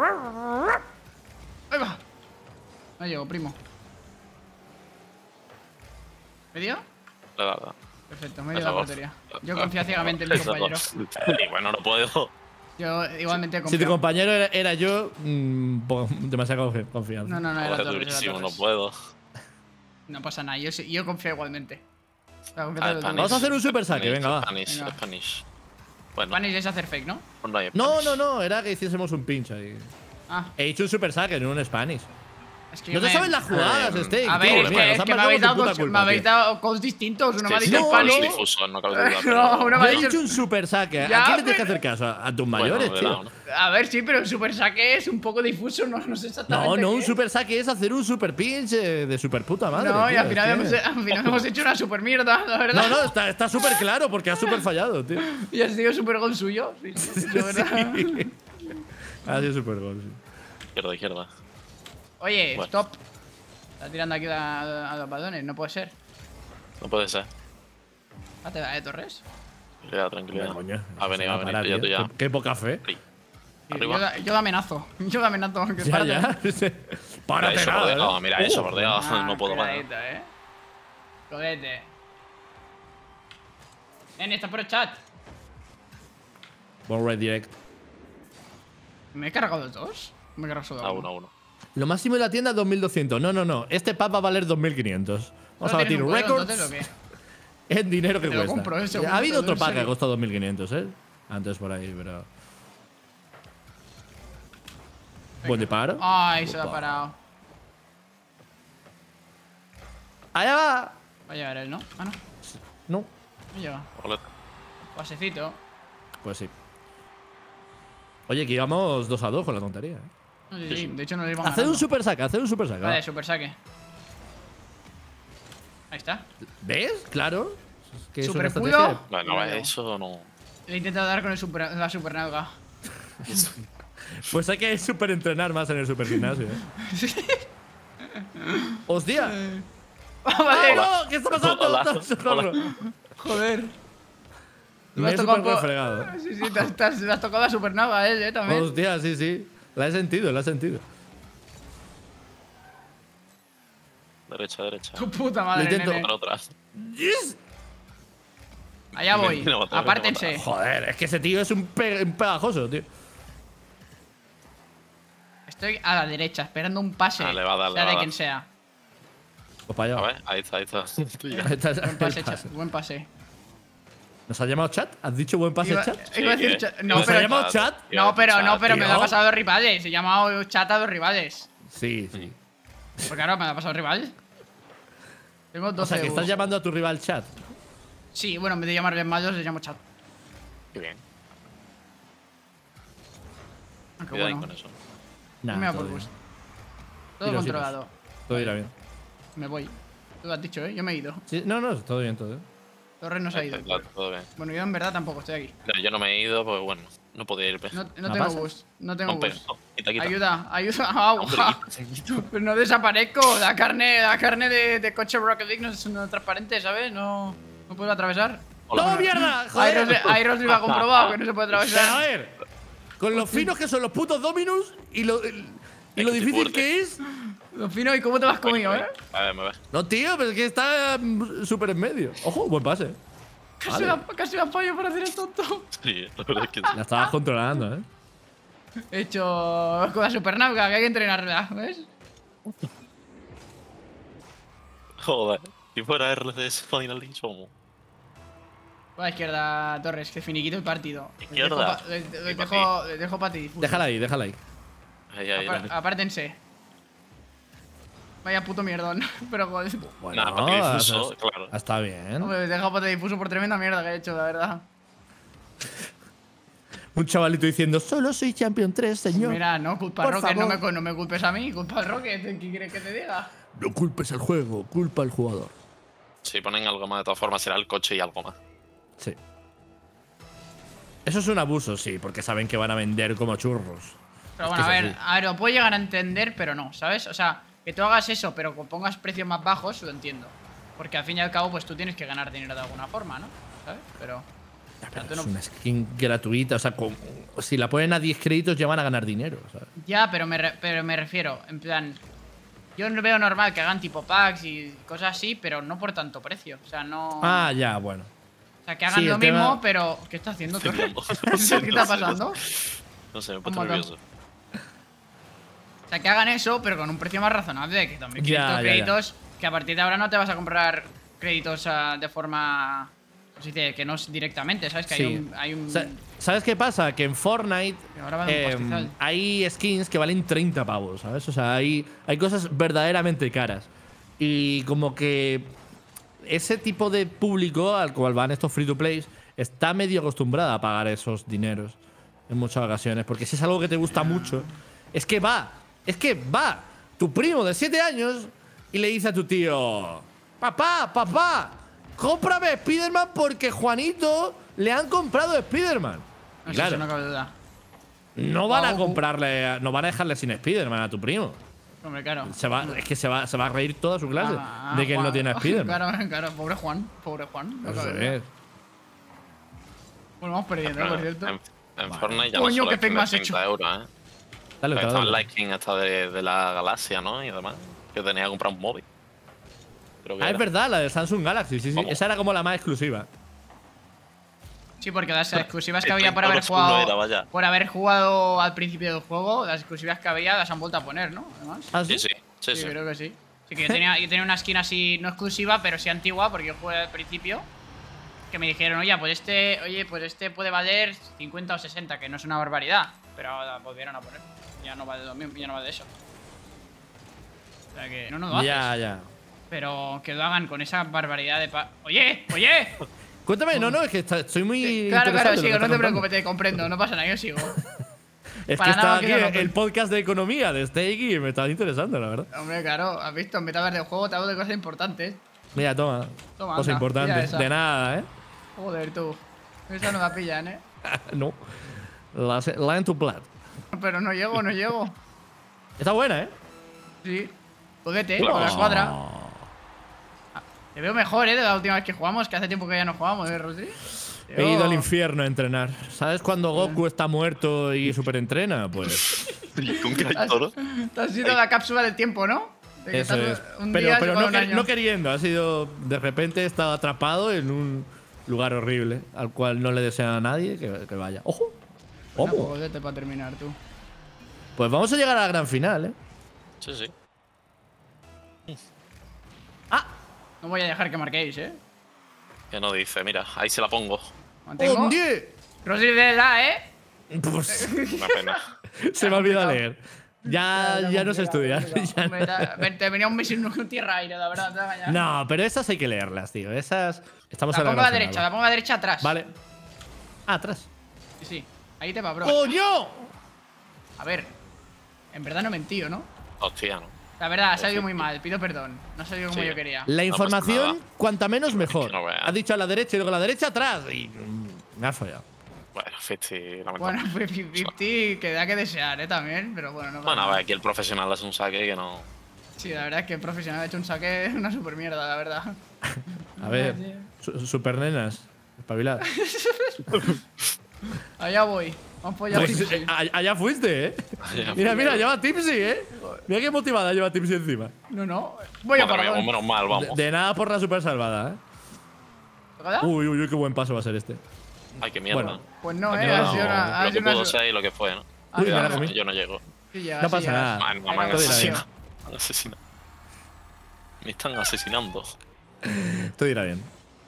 Speaker 2: Ahí va. No llego, primo. ¿Medio?
Speaker 3: Le he dado.
Speaker 2: Perfecto, medio de la portería. Yo confío ciegamente en mi compañero.
Speaker 3: Y bueno, no puedo.
Speaker 2: Yo igualmente
Speaker 1: Si tu
Speaker 2: confío.
Speaker 1: compañero era yo, demasiada confianza.
Speaker 2: No, era
Speaker 3: Joder,
Speaker 2: Torres,
Speaker 3: durísimo,
Speaker 2: era
Speaker 3: no
Speaker 2: Torres.
Speaker 3: puedo.
Speaker 2: No pasa nada, yo confío igualmente. La confianza de
Speaker 3: Spanish.
Speaker 1: Vamos a hacer un super saque, venga, va.
Speaker 3: Spanish,
Speaker 2: Venga.
Speaker 3: Spanish. Bueno,
Speaker 2: Spanish es hacer fake, ¿no?
Speaker 3: no hay
Speaker 1: No,
Speaker 3: Spanish.
Speaker 1: no, era que hiciésemos un pinch ahí.
Speaker 2: Ah,
Speaker 1: He hecho un super saque, no un Spanish.
Speaker 2: es que
Speaker 1: No
Speaker 2: yo
Speaker 1: te sabes las jugadas, Steak.
Speaker 2: A ver,
Speaker 1: tío,
Speaker 2: es
Speaker 1: mira,
Speaker 2: que,
Speaker 1: nos
Speaker 2: es
Speaker 1: han
Speaker 2: que me
Speaker 1: marcado
Speaker 2: habéis
Speaker 1: por
Speaker 2: dado
Speaker 1: tu puta
Speaker 2: dos, me
Speaker 1: culpa,
Speaker 2: habéis
Speaker 1: tío.
Speaker 2: dado codes distintos. Uno me ha
Speaker 3: Sí,
Speaker 2: dicho
Speaker 3: sí,
Speaker 2: Spanish.
Speaker 3: es difuso, no cabe duda.
Speaker 2: No,
Speaker 3: pero-
Speaker 2: uno me
Speaker 1: Yo
Speaker 2: ha
Speaker 1: he
Speaker 2: dicho.
Speaker 1: hecho un super saque.
Speaker 2: Ya,
Speaker 1: ¿A quién le tienes que
Speaker 2: pero-
Speaker 1: hacer caso? A tus
Speaker 3: Bueno,
Speaker 1: mayores,
Speaker 3: de
Speaker 1: tío.
Speaker 3: lado, ¿no?
Speaker 2: A ver, sí, pero un super saque es un poco difuso, no sé exactamente.
Speaker 1: No,
Speaker 2: qué
Speaker 1: un
Speaker 2: es.
Speaker 1: super saque es hacer un super pinch de super puta madre.
Speaker 2: No, y
Speaker 1: tío,
Speaker 2: al final,
Speaker 1: es que-
Speaker 2: al final hemos hecho una super mierda, la verdad.
Speaker 1: No, está súper claro porque has súper fallado, tío.
Speaker 2: Y ha sido super gol suyo. Sí, la verdad.
Speaker 1: Ha sido súper gol, sí.
Speaker 3: Izquierda, izquierda.
Speaker 2: Oye,
Speaker 3: Bueno.
Speaker 2: stop. Está tirando aquí a los balones, no puede ser.
Speaker 3: No puede ser.
Speaker 2: Ah, te va de Torres.
Speaker 3: Tranquilidad, tranquilidad.
Speaker 1: Coño,
Speaker 3: Ha venido,
Speaker 1: para,
Speaker 3: ya,
Speaker 1: tío.
Speaker 3: ya.
Speaker 1: Qué poca fe.
Speaker 3: Ahí.
Speaker 2: Sí,
Speaker 3: Arriba.
Speaker 2: yo la amenazo. Yo la amenazo. Que
Speaker 1: Ya,
Speaker 2: párate.
Speaker 1: ya.
Speaker 3: Mira
Speaker 1: Párate
Speaker 3: eso
Speaker 1: nada,
Speaker 3: bordeado,
Speaker 1: ¿no?
Speaker 3: mira eso bordeado.
Speaker 2: Ah,
Speaker 3: No puedo más.
Speaker 2: cuidadito, Codete. Está por el chat.
Speaker 1: Born Direct.
Speaker 2: ¿Me he cargado los dos? Me he cargado solo
Speaker 3: A
Speaker 2: uno.
Speaker 3: uno, a uno.
Speaker 1: Lo máximo de la tienda es 2200. No. Este pack va a valer 2500. Vamos a
Speaker 2: ¿No
Speaker 1: batir
Speaker 2: tienes un código,
Speaker 1: récords
Speaker 2: entonces, o
Speaker 1: en dinero que
Speaker 2: Te lo
Speaker 1: cuesta.
Speaker 2: compro, ese
Speaker 1: Ha habido
Speaker 2: momento,
Speaker 1: otro
Speaker 2: en
Speaker 1: pack que ha
Speaker 2: serio.
Speaker 1: costado 2500, antes por ahí, pero. Buen disparo.
Speaker 2: Ay, se lo ha
Speaker 1: Opa.
Speaker 2: parado.
Speaker 1: Allá va.
Speaker 2: Va a llegar él, ¿no? Ah, no.
Speaker 1: No,
Speaker 2: No llega.
Speaker 3: Hola.
Speaker 2: Pasecito.
Speaker 1: pues sí. Oye, que íbamos 2-2 con la tontería.
Speaker 2: No, sí. De hecho, nos íbamos
Speaker 1: Haced un
Speaker 2: ganando.
Speaker 1: super saque, haced un super saque.
Speaker 2: Vale,
Speaker 1: va.
Speaker 2: super saque. Ahí está.
Speaker 1: ¿Ves? Claro. Es que es una
Speaker 2: Superpudo.
Speaker 1: estrategia de-
Speaker 3: Bueno,
Speaker 2: Claro.
Speaker 3: eso no.
Speaker 2: Le he intentado dar con la super nalga.
Speaker 1: Pues hay que super entrenar más en el super gimnasio. ¡Hostia!
Speaker 2: Vale.
Speaker 1: ¡No! ¿Qué está pasando?
Speaker 3: Hola.
Speaker 1: ¡Socorro!
Speaker 2: Joder.
Speaker 1: Me he
Speaker 2: has tocado
Speaker 1: super
Speaker 2: un po-
Speaker 1: fregado.
Speaker 2: Sí, te has tocado la super nalga, también.
Speaker 1: Hostia, sí. La he sentido, la he sentido.
Speaker 3: Derecha, derecha.
Speaker 2: Tu puta
Speaker 1: Lo
Speaker 2: madre,
Speaker 1: intento.
Speaker 2: nene.
Speaker 3: Otra, otra.
Speaker 1: Yes.
Speaker 2: Allá voy.
Speaker 3: Viene a matar,
Speaker 2: Apártense.
Speaker 1: Joder, es que ese tío es un pegajoso, tío.
Speaker 2: Estoy a la derecha, esperando un pase.
Speaker 3: Ah, le va a dar, le
Speaker 2: sea
Speaker 3: va a
Speaker 2: de
Speaker 3: dar.
Speaker 2: quien sea.
Speaker 1: Pues para
Speaker 3: A
Speaker 1: allá.
Speaker 3: ver, ahí está, ahí está.
Speaker 1: Ahí está
Speaker 2: Buen
Speaker 1: el
Speaker 2: pase,
Speaker 1: pase.
Speaker 2: chat. Buen pase.
Speaker 1: ¿Nos ha llamado chat? ¿Has dicho buen pase,
Speaker 2: Iba,
Speaker 1: chat?
Speaker 2: iba a decir
Speaker 3: Sí,
Speaker 2: chat.
Speaker 3: ¿eh?
Speaker 2: No,
Speaker 1: ¿Nos ha
Speaker 2: pero.
Speaker 1: llamado chat?
Speaker 2: No, pero me lo ha
Speaker 1: tío.
Speaker 2: pasado a dos rivales. He llamado chat a dos rivales.
Speaker 1: Sí, sí.
Speaker 2: Porque ahora me lo ha pasado rival. Tengo 12
Speaker 1: O sea, que estás
Speaker 2: euros.
Speaker 1: llamando a tu rival chat.
Speaker 2: Sí, bueno, en vez de llamarles malos, les llamo chat.
Speaker 3: Qué bien.
Speaker 2: Aunque
Speaker 3: Cuidado
Speaker 2: bueno.
Speaker 3: con eso.
Speaker 1: Nah,
Speaker 2: me da
Speaker 1: todo
Speaker 2: por
Speaker 1: bien.
Speaker 2: gusto. Todo
Speaker 1: Iros,
Speaker 2: controlado.
Speaker 1: Todo irá bien.
Speaker 2: Me voy. Tú lo has dicho, ¿eh? Yo me he ido.
Speaker 1: Sí, no, todo bien, todo bien.
Speaker 2: Torres no se ha ido.
Speaker 3: Claro, todo bien.
Speaker 2: Bueno, yo en verdad tampoco estoy aquí.
Speaker 3: No, yo no me he ido, pues bueno, no podía irme.
Speaker 2: No
Speaker 1: ¿No
Speaker 2: tengo
Speaker 1: pasa?
Speaker 2: bus. No tengo
Speaker 3: Hombre,
Speaker 2: bus.
Speaker 3: no, quita, quita.
Speaker 2: Ayuda, Au.
Speaker 3: Hombre, quita.
Speaker 2: Pero no desaparezco. La carne de coche Rocket League no es transparente, ¿sabes? No puedo atravesar.
Speaker 3: Hola.
Speaker 1: ¡No, mierda!
Speaker 2: Ahí
Speaker 1: ¡Joder!
Speaker 2: Rodri lo ha comprobado, que no se puede
Speaker 1: Pero a
Speaker 2: atravesar.
Speaker 1: ver, con lo finos que son los putos Dominus y lo difícil
Speaker 3: fuerte.
Speaker 1: que es.
Speaker 2: Lo fino, ¿y cómo te lo has comido, eh?
Speaker 3: A ver, me ve.
Speaker 1: No, tío, pero es que está súper en medio. Ojo, buen pase.
Speaker 2: Casi la fallo para hacer el tonto.
Speaker 3: Sí, la verdad es que
Speaker 1: La estabas controlando, ¿eh?
Speaker 2: He hecho con la supernauga, que hay que entrenarla, ¿ves?
Speaker 3: Joder. Si fuera RCS Finalist, ¿cómo?
Speaker 2: A la izquierda, Torres, que finiquito el partido.
Speaker 3: Izquierda.
Speaker 2: Les dejo para ti. Fuso.
Speaker 1: Déjala ahí, déjala ahí.
Speaker 3: Ahí.
Speaker 2: Apártense. Vaya puto mierdón. Pero joder.
Speaker 1: Bueno,
Speaker 3: Nada, para ti difuso, claro.
Speaker 1: Está bien.
Speaker 2: Hombre, les dejo para ti difuso por tremenda mierda que he hecho, la verdad.
Speaker 1: Un chavalito diciendo, solo soy Champion 3, señor.
Speaker 2: Mira, no, culpa
Speaker 1: Por
Speaker 2: al Rocket,
Speaker 1: favor.
Speaker 2: no me culpes a mí, culpa al Rocket. ¿Qué quieres que te diga?
Speaker 1: No culpes al juego, culpa al jugador.
Speaker 3: Si ponen algo más, de todas formas será el coche y algo más.
Speaker 1: Sí. Eso es un abuso, sí, porque saben que van a vender como churros.
Speaker 2: Pero
Speaker 1: Es
Speaker 2: bueno,
Speaker 1: que es así.
Speaker 2: lo puedo llegar a entender, pero no, ¿sabes? O sea, que tú hagas eso, pero que pongas precios más bajos, lo entiendo. Porque al fin y al cabo, pues tú tienes que ganar dinero de alguna forma, ¿no? ¿Sabes? Pero
Speaker 1: Pero
Speaker 2: tú
Speaker 1: es
Speaker 2: no-
Speaker 1: una skin gratuita, o sea, si la ponen a 10 créditos ya van a ganar dinero, ¿sabes?
Speaker 2: Ya, pero me refiero, en plan. Yo no veo normal que hagan tipo packs y cosas así, pero no por tanto precio. O sea, no.
Speaker 1: Ah, ya, bueno.
Speaker 2: O sea, que hagan
Speaker 1: sí,
Speaker 2: lo
Speaker 1: el
Speaker 2: mismo,
Speaker 1: tema-
Speaker 2: pero. ¿Qué está haciendo tú?
Speaker 3: ¿Qué
Speaker 2: ¿Qué está pasando?
Speaker 3: No sé, me he
Speaker 2: Un
Speaker 3: puesto
Speaker 2: montón.
Speaker 3: nervioso.
Speaker 2: O sea, que hagan eso, pero con un precio más razonable. Que también
Speaker 1: Ya,
Speaker 2: créditos, que a partir de ahora no te vas a comprar créditos de forma. ¿Cómo se dice? Que no es directamente, ¿sabes? Que
Speaker 1: Sí.
Speaker 2: hay un.
Speaker 1: ¿Sabes qué pasa? Que en Fortnite
Speaker 2: Que ahora vale un pastizal.
Speaker 1: hay skins que valen 30 pavos, ¿sabes? O sea, hay cosas verdaderamente caras. Y como que ese tipo de público al cual van estos free to plays está medio acostumbrada a pagar esos dineros en muchas ocasiones. Porque si es algo que te gusta mucho, es que va tu primo de 7 años y le dice a tu tío: papá, cómprame Spiderman porque Juanito le han comprado Spiderman.
Speaker 2: No sé,
Speaker 1: Claro,
Speaker 2: eso no cabe duda.
Speaker 1: no van a
Speaker 2: Guau.
Speaker 1: comprarle, no van a dejarle sin Spiderman a tu primo.
Speaker 2: Hombre, claro.
Speaker 1: Es que se va a reír toda su clase de que él no
Speaker 2: Juan.
Speaker 1: tiene a Spiderman.
Speaker 2: Claro, pobre Juan. No
Speaker 1: Eso
Speaker 2: cabe duda.
Speaker 1: es.
Speaker 2: Bueno, vamos perdiendo, por cierto.
Speaker 3: En Fortnite ya
Speaker 2: Coño,
Speaker 3: no solo
Speaker 2: qué
Speaker 3: es
Speaker 2: fake me has
Speaker 3: 30
Speaker 2: hecho.
Speaker 3: euros,
Speaker 1: Dale,
Speaker 3: Pero
Speaker 1: otra,
Speaker 3: estaba
Speaker 1: dale.
Speaker 3: la skin esta de la galaxia, ¿no? Y demás. Que tenía que comprar un móvil. Creo que
Speaker 1: Ah, es
Speaker 3: era.
Speaker 1: verdad, la de Samsung Galaxy, sí.
Speaker 3: ¿Cómo?
Speaker 1: Esa era como la más exclusiva.
Speaker 2: Sí, porque las exclusivas que
Speaker 3: El
Speaker 2: había por
Speaker 3: 30
Speaker 2: haber
Speaker 3: chulo
Speaker 2: jugado.
Speaker 3: era, vaya.
Speaker 2: Por haber jugado al principio del juego, las exclusivas que había las han vuelto a poner, ¿no? Además.
Speaker 1: ¿Ah,
Speaker 3: Sí,
Speaker 1: sí?
Speaker 3: sí.
Speaker 2: Sí, creo que sí. Sí, que yo tenía una skin así, no exclusiva, pero sí antigua, porque yo jugué al principio. Que me dijeron, oye, pues este puede valer 50 o 60, que no es una barbaridad. Pero la volvieron a poner. Ya no vale lo mismo, ya no vale eso. O sea que no lo haces.
Speaker 1: Ya.
Speaker 2: Pero que lo hagan con esa barbaridad de ¡Oye!
Speaker 1: Cuéntame, no, es que estoy muy.
Speaker 2: Claro,
Speaker 1: interesado en lo que
Speaker 2: sigo, no
Speaker 1: estás
Speaker 2: te
Speaker 1: contando.
Speaker 2: preocupes, te comprendo, no pasa nada, yo sigo.
Speaker 1: Es
Speaker 2: Para
Speaker 1: que
Speaker 2: nada
Speaker 1: estaba aquí
Speaker 2: quiero razón.
Speaker 1: el podcast de economía de Steak y me estaba interesando, la verdad.
Speaker 2: Hombre, claro, has visto, en vez de hablar del juego, te hablo de cosas importantes.
Speaker 1: Mira, toma.
Speaker 2: Toma,
Speaker 1: Cosa
Speaker 2: anda,
Speaker 1: importante.
Speaker 2: mira esa.
Speaker 1: De nada, ¿eh?
Speaker 2: Joder, tú. Esa no la pillan, ¿eh?
Speaker 1: No. La en tu plat.
Speaker 2: Pero no llego.
Speaker 1: Está buena, ¿eh?
Speaker 2: Sí. Jodete, con la escuadra. Te veo mejor, ¿eh? De la última vez que jugamos, que hace tiempo que ya no jugamos, ¿eh, Rosy?
Speaker 1: He ido al infierno a entrenar. ¿Sabes cuando Goku está muerto y super entrena? Pues.
Speaker 3: ¿Con qué hay toro?
Speaker 2: Te has ido la cápsula del tiempo, ¿no? De que
Speaker 1: Eso
Speaker 2: estás
Speaker 1: es.
Speaker 2: un
Speaker 1: Pero
Speaker 2: día
Speaker 1: no,
Speaker 2: lleva un año.
Speaker 1: no queriendo. Ha sido. De repente he estado atrapado en un lugar horrible al cual no le desea a nadie que vaya. ¡Ojo!
Speaker 2: Bueno,
Speaker 1: ¿Cómo?
Speaker 2: jodete para terminar, tú.
Speaker 1: Pues vamos a llegar a la gran final, ¿eh?
Speaker 3: Sí.
Speaker 1: ¡Ah!
Speaker 2: No voy a dejar que marquéis, ¿eh?
Speaker 3: Que no dice, mira, ahí se la pongo.
Speaker 2: Mantengo.
Speaker 1: ¡Ondie!
Speaker 2: Rosy de la, ¿eh?
Speaker 1: Pues,
Speaker 3: Una pena.
Speaker 1: se me ha olvidado leer. Ya no sé estudiar. Ya no.
Speaker 2: Hombre, te venía un mes sin un tierra-aire, la verdad, te voy a engañar.
Speaker 1: No, pero esas hay que leerlas, tío. Esas. Estamos
Speaker 2: La
Speaker 1: en la
Speaker 2: pongo a la
Speaker 1: gran
Speaker 2: derecha,
Speaker 1: final,
Speaker 2: la pongo a la derecha atrás.
Speaker 1: Vale. Ah, atrás.
Speaker 2: Sí. Ahí te va, bro.
Speaker 1: ¡Coño!
Speaker 2: A ver. En verdad no he mentido, ¿no?
Speaker 3: Hostia, ¿no?
Speaker 2: La verdad, ha salido muy mal. Pido perdón. No ha salido como
Speaker 3: Sí.
Speaker 2: yo quería.
Speaker 1: La
Speaker 3: No pasa
Speaker 1: información,
Speaker 3: nada.
Speaker 1: cuanta menos, mejor.
Speaker 3: que no veas.
Speaker 1: Has dicho a la derecha y luego a la derecha atrás. Y me has fallado.
Speaker 3: Bueno, 50, lamentable.
Speaker 2: Bueno, pues 50 que da que desear, también. Pero bueno, no pasa
Speaker 3: Bueno, a
Speaker 2: nada.
Speaker 3: ver, aquí el profesional hace un saque que no.
Speaker 2: Sí, la verdad es que el profesional ha hecho un saque una super mierda, la verdad.
Speaker 1: A ver, super nenas. Espabilad.
Speaker 2: Allá voy. Vamos por allá.
Speaker 1: Pues,
Speaker 2: Tipsy.
Speaker 1: allá fuiste, ¿eh?
Speaker 3: Allá
Speaker 1: Mira, lleva Tipsy, ¿eh? Mira qué motivada lleva Tipsy encima.
Speaker 2: No. Voy a
Speaker 3: Madre mía,
Speaker 2: parar.
Speaker 3: menos mal, vamos.
Speaker 1: De nada por la super salvada, ¿eh?
Speaker 2: ¿Tocada?
Speaker 1: Uy, qué buen paso va a ser este.
Speaker 3: Ay, qué mierda.
Speaker 1: Bueno.
Speaker 2: Pues no,
Speaker 1: No.
Speaker 2: ha sido una. Ha
Speaker 3: Lo que
Speaker 2: sido
Speaker 3: pudo
Speaker 2: una.
Speaker 3: ser y lo que fue, ¿no?
Speaker 2: Uy,
Speaker 1: me la
Speaker 3: Cuidado,
Speaker 1: comí.
Speaker 3: yo no llego.
Speaker 2: Sí, ya,
Speaker 1: No
Speaker 2: sí,
Speaker 1: pasa
Speaker 2: ya.
Speaker 1: nada.
Speaker 3: Man,
Speaker 2: Venga,
Speaker 3: man,
Speaker 1: todo irá
Speaker 3: asesina.
Speaker 1: bien.
Speaker 3: Asesina. Me están asesinando.
Speaker 1: Todo irá bien.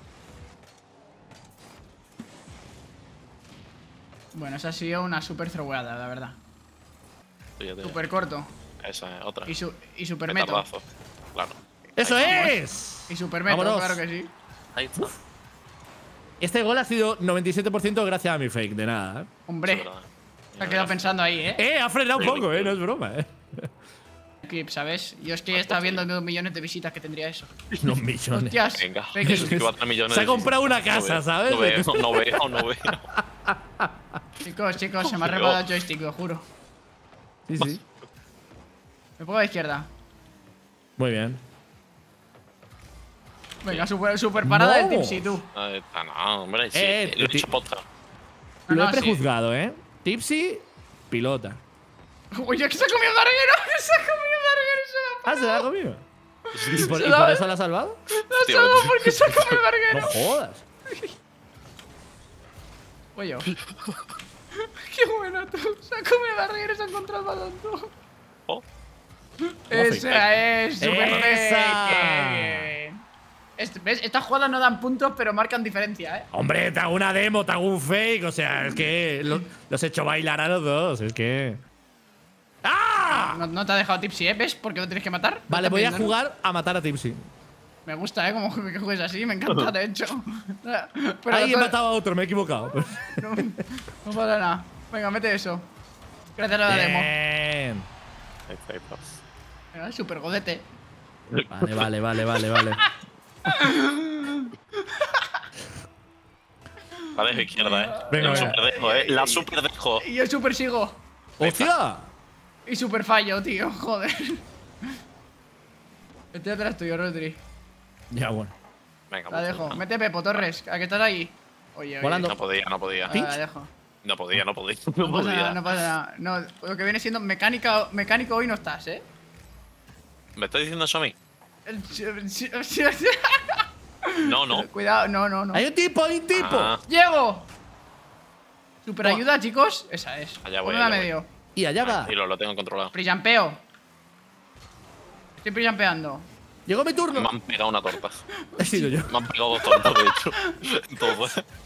Speaker 2: Bueno, esa ha sido una super throweada, la verdad. Súper corto.
Speaker 3: Esa es otra.
Speaker 2: Y super meto.
Speaker 3: Petardazo. Claro.
Speaker 1: ¡Eso es!
Speaker 2: Y super meto,
Speaker 1: Vámonos.
Speaker 2: claro que sí.
Speaker 3: Ahí está.
Speaker 1: Este gol ha sido 97% gracias a mi fake, de nada. ¿Eh?
Speaker 2: Hombre,
Speaker 3: Eso es verdad.
Speaker 2: se ha quedado pensando ahí, ¿eh?
Speaker 1: Ha frenado un poco, no es broma,
Speaker 2: Clip, ¿sabes? Yo es que estaba viendo 2 millones de visitas que tendría eso.
Speaker 1: Unos millones.
Speaker 2: Hostias.
Speaker 3: Venga.
Speaker 2: Fake.
Speaker 3: 4 millones
Speaker 1: Se ha
Speaker 3: de
Speaker 1: comprado una
Speaker 3: visitas.
Speaker 1: casa, ¿sabes?
Speaker 3: No veo.
Speaker 2: Chicos, se me ha revelado el joystick, lo juro.
Speaker 1: Sí, sí.
Speaker 2: Me pongo a la izquierda.
Speaker 1: Muy bien.
Speaker 2: Venga, super parada del
Speaker 1: ¡Vamos!
Speaker 2: Tipsy, tú.
Speaker 3: Ahí está, no, hombre. Sí, lo he
Speaker 1: ti-
Speaker 3: hecho posta.
Speaker 2: No,
Speaker 1: Lo he
Speaker 2: sí.
Speaker 1: prejuzgado, ¿eh? Tipsy, pilota.
Speaker 2: Uy, que se ha comido un larguero. Que se ha comido un larguero. Se
Speaker 1: Ah, se la ha comido. ¿Y por,
Speaker 2: Se
Speaker 1: y
Speaker 2: la-
Speaker 1: por eso la ha salvado?
Speaker 2: la ha salvado porque se ha comido un larguero.
Speaker 1: No jodas.
Speaker 2: Voy yo. Qué bueno, tú. Se ha comido el larguero y se ha encontrado el balón, tú.
Speaker 3: Oh,
Speaker 2: Esa es super
Speaker 1: ¡Esa!
Speaker 2: fake. ¿Ves? Estas jugadas no dan puntos, pero marcan diferencia, ¿eh?
Speaker 1: Hombre, te hago una demo, te hago un fake. O sea, es que los he hecho bailar a los dos. Es que. ¡Ah!
Speaker 2: No te ha dejado Tipsy, ¿eh? ¿Ves? Porque lo tienes que matar.
Speaker 1: Vale,
Speaker 2: ¿No
Speaker 1: voy a
Speaker 2: estás viendo,
Speaker 1: jugar a matar a Tipsy.
Speaker 2: no? Me gusta, ¿eh? Como que juegues así, me encanta, de hecho. Pero
Speaker 1: Ahí he
Speaker 2: no-
Speaker 1: matado a otro, me he equivocado.
Speaker 2: No pasa nada. Venga, mete eso. Gracias a la demo.
Speaker 1: Bien.
Speaker 3: ahí está.
Speaker 2: Venga, super godete.
Speaker 1: Vale.
Speaker 3: La dejo izquierda,
Speaker 1: Venga,
Speaker 3: La
Speaker 1: venga.
Speaker 3: super dejo, La super dejo.
Speaker 2: Y yo super sigo.
Speaker 1: ¡Hostia!
Speaker 2: Y super fallo, tío. Joder. Estoy atrás tuyo, Rodri.
Speaker 1: Ya, bueno.
Speaker 3: Venga,
Speaker 2: La dejo. Mete Pepo Torres. ¿A qué estás ahí? Oye.
Speaker 1: Volando.
Speaker 3: No podía.
Speaker 2: La dejo.
Speaker 3: No podía.
Speaker 2: No pasa nada, no pasa nada. No, lo que viene siendo mecánico hoy no estás, ¿eh?
Speaker 3: ¿Me estás diciendo eso a mí? No.
Speaker 2: Cuidado, no.
Speaker 1: ¡Hay un tipo!
Speaker 3: Ah,
Speaker 2: ¡Llego! Super ayuda, chicos. Esa es.
Speaker 3: Allá voy,
Speaker 2: Ponme a
Speaker 3: allá
Speaker 2: medio.
Speaker 1: Y allá va.
Speaker 3: y lo tengo controlado.
Speaker 2: Prijampeo. Estoy priampeando.
Speaker 1: Llegó mi
Speaker 3: Me
Speaker 1: turno.
Speaker 3: han pegado una torta.
Speaker 1: He sido yo.
Speaker 3: Me han pegado 2 tortas, de hecho. Todo.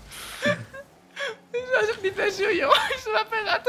Speaker 2: Dice suyo. Se me ha pegado.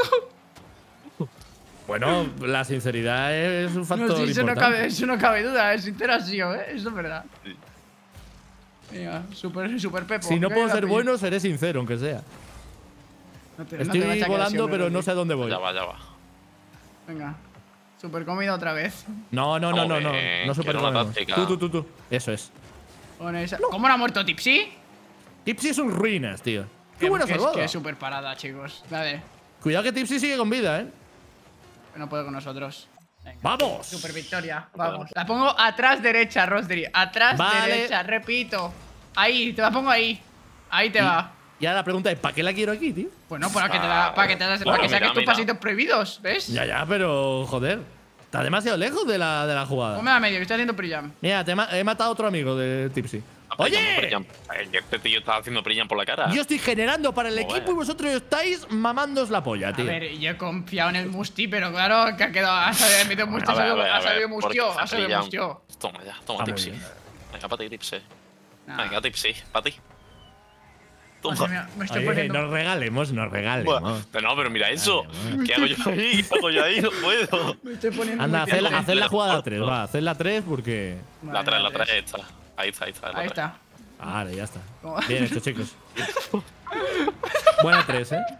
Speaker 1: Bueno, la sinceridad es un factor
Speaker 2: No, sí,
Speaker 1: importante.
Speaker 2: eso no cabe duda. Es sinceración, ¿eh? Eso es verdad.
Speaker 3: Sí.
Speaker 2: Venga, super Pepo.
Speaker 1: Si no
Speaker 2: ¿Qué
Speaker 1: puedo
Speaker 2: hay
Speaker 1: ser
Speaker 2: la
Speaker 1: bueno, seré sincero, aunque sea.
Speaker 2: no te va a
Speaker 1: Estoy
Speaker 2: chaquear así,
Speaker 1: volando,
Speaker 2: hombre,
Speaker 1: pero no
Speaker 2: Rodri.
Speaker 1: sé a dónde voy.
Speaker 3: Ya va.
Speaker 2: Venga. Super comida otra vez.
Speaker 1: No. No
Speaker 3: Joder,
Speaker 1: super
Speaker 3: que era una
Speaker 1: comemos.
Speaker 3: táctica.
Speaker 1: Tú. Eso es.
Speaker 2: Con esa. ¿Cómo no ha muerto Tipsy?
Speaker 1: Tipsy es un ruinas, tío. Qué buena salvada.
Speaker 2: Que super parada, chicos. Dale.
Speaker 1: Cuidado que Tipsy sigue con vida, ¿eh?
Speaker 2: No puedo con nosotros. Venga.
Speaker 1: ¡Vamos!
Speaker 2: Super victoria. Vamos. La pongo atrás derecha, Rodri. Atrás
Speaker 1: Vale.
Speaker 2: derecha, repito. Ahí, te la pongo ahí. Ahí te va.
Speaker 1: Y ahora la pregunta es, ¿para qué la quiero aquí, tío?
Speaker 2: Bueno, para que te la, para que
Speaker 3: Bueno,
Speaker 2: saques
Speaker 3: mira,
Speaker 2: tus
Speaker 3: mira.
Speaker 2: pasitos prohibidos, ¿ves?
Speaker 1: Ya, pero joder. Está demasiado lejos de la jugada.
Speaker 2: Ponme a medio, que estoy haciendo pre-jam.
Speaker 1: Mira, he matado a otro amigo de Tipsy. ¡Oye!
Speaker 3: Este tío estaba haciendo brillan por la cara.
Speaker 1: Yo estoy generando para el
Speaker 3: Joder.
Speaker 1: equipo y vosotros estáis mamándoos la polla,
Speaker 2: A
Speaker 1: tío.
Speaker 2: ver, yo he confiado en el Musti, pero claro, que ha quedado. Ha salido Musti, ha salido Mustio, ha salido Mustio.
Speaker 3: Toma ya, toma
Speaker 1: Ah, muy
Speaker 3: Tipsy.
Speaker 1: bien.
Speaker 3: Venga, para ti, Tipsy.
Speaker 2: Nah.
Speaker 3: Venga, Tipsy, para ti.
Speaker 2: Madre
Speaker 3: Toma.
Speaker 2: mía, me estoy
Speaker 1: Oye,
Speaker 2: poniendo.
Speaker 1: nos regalemos.
Speaker 3: Bueno, pero mira eso. ¿Qué hago yo ahí? ¿Qué hago yo ahí? No puedo.
Speaker 2: Me estoy poniendo.
Speaker 1: Anda,
Speaker 2: muy
Speaker 1: haced
Speaker 2: triste.
Speaker 1: la jugada 3, va, haced la 3 porque.
Speaker 3: La
Speaker 2: Vale,
Speaker 3: 3 está. Ahí está.
Speaker 2: Ahí está.
Speaker 1: Vale, ya está.
Speaker 2: ¿Cómo?
Speaker 1: Bien hecho, chicos. Buena 3, ¿eh?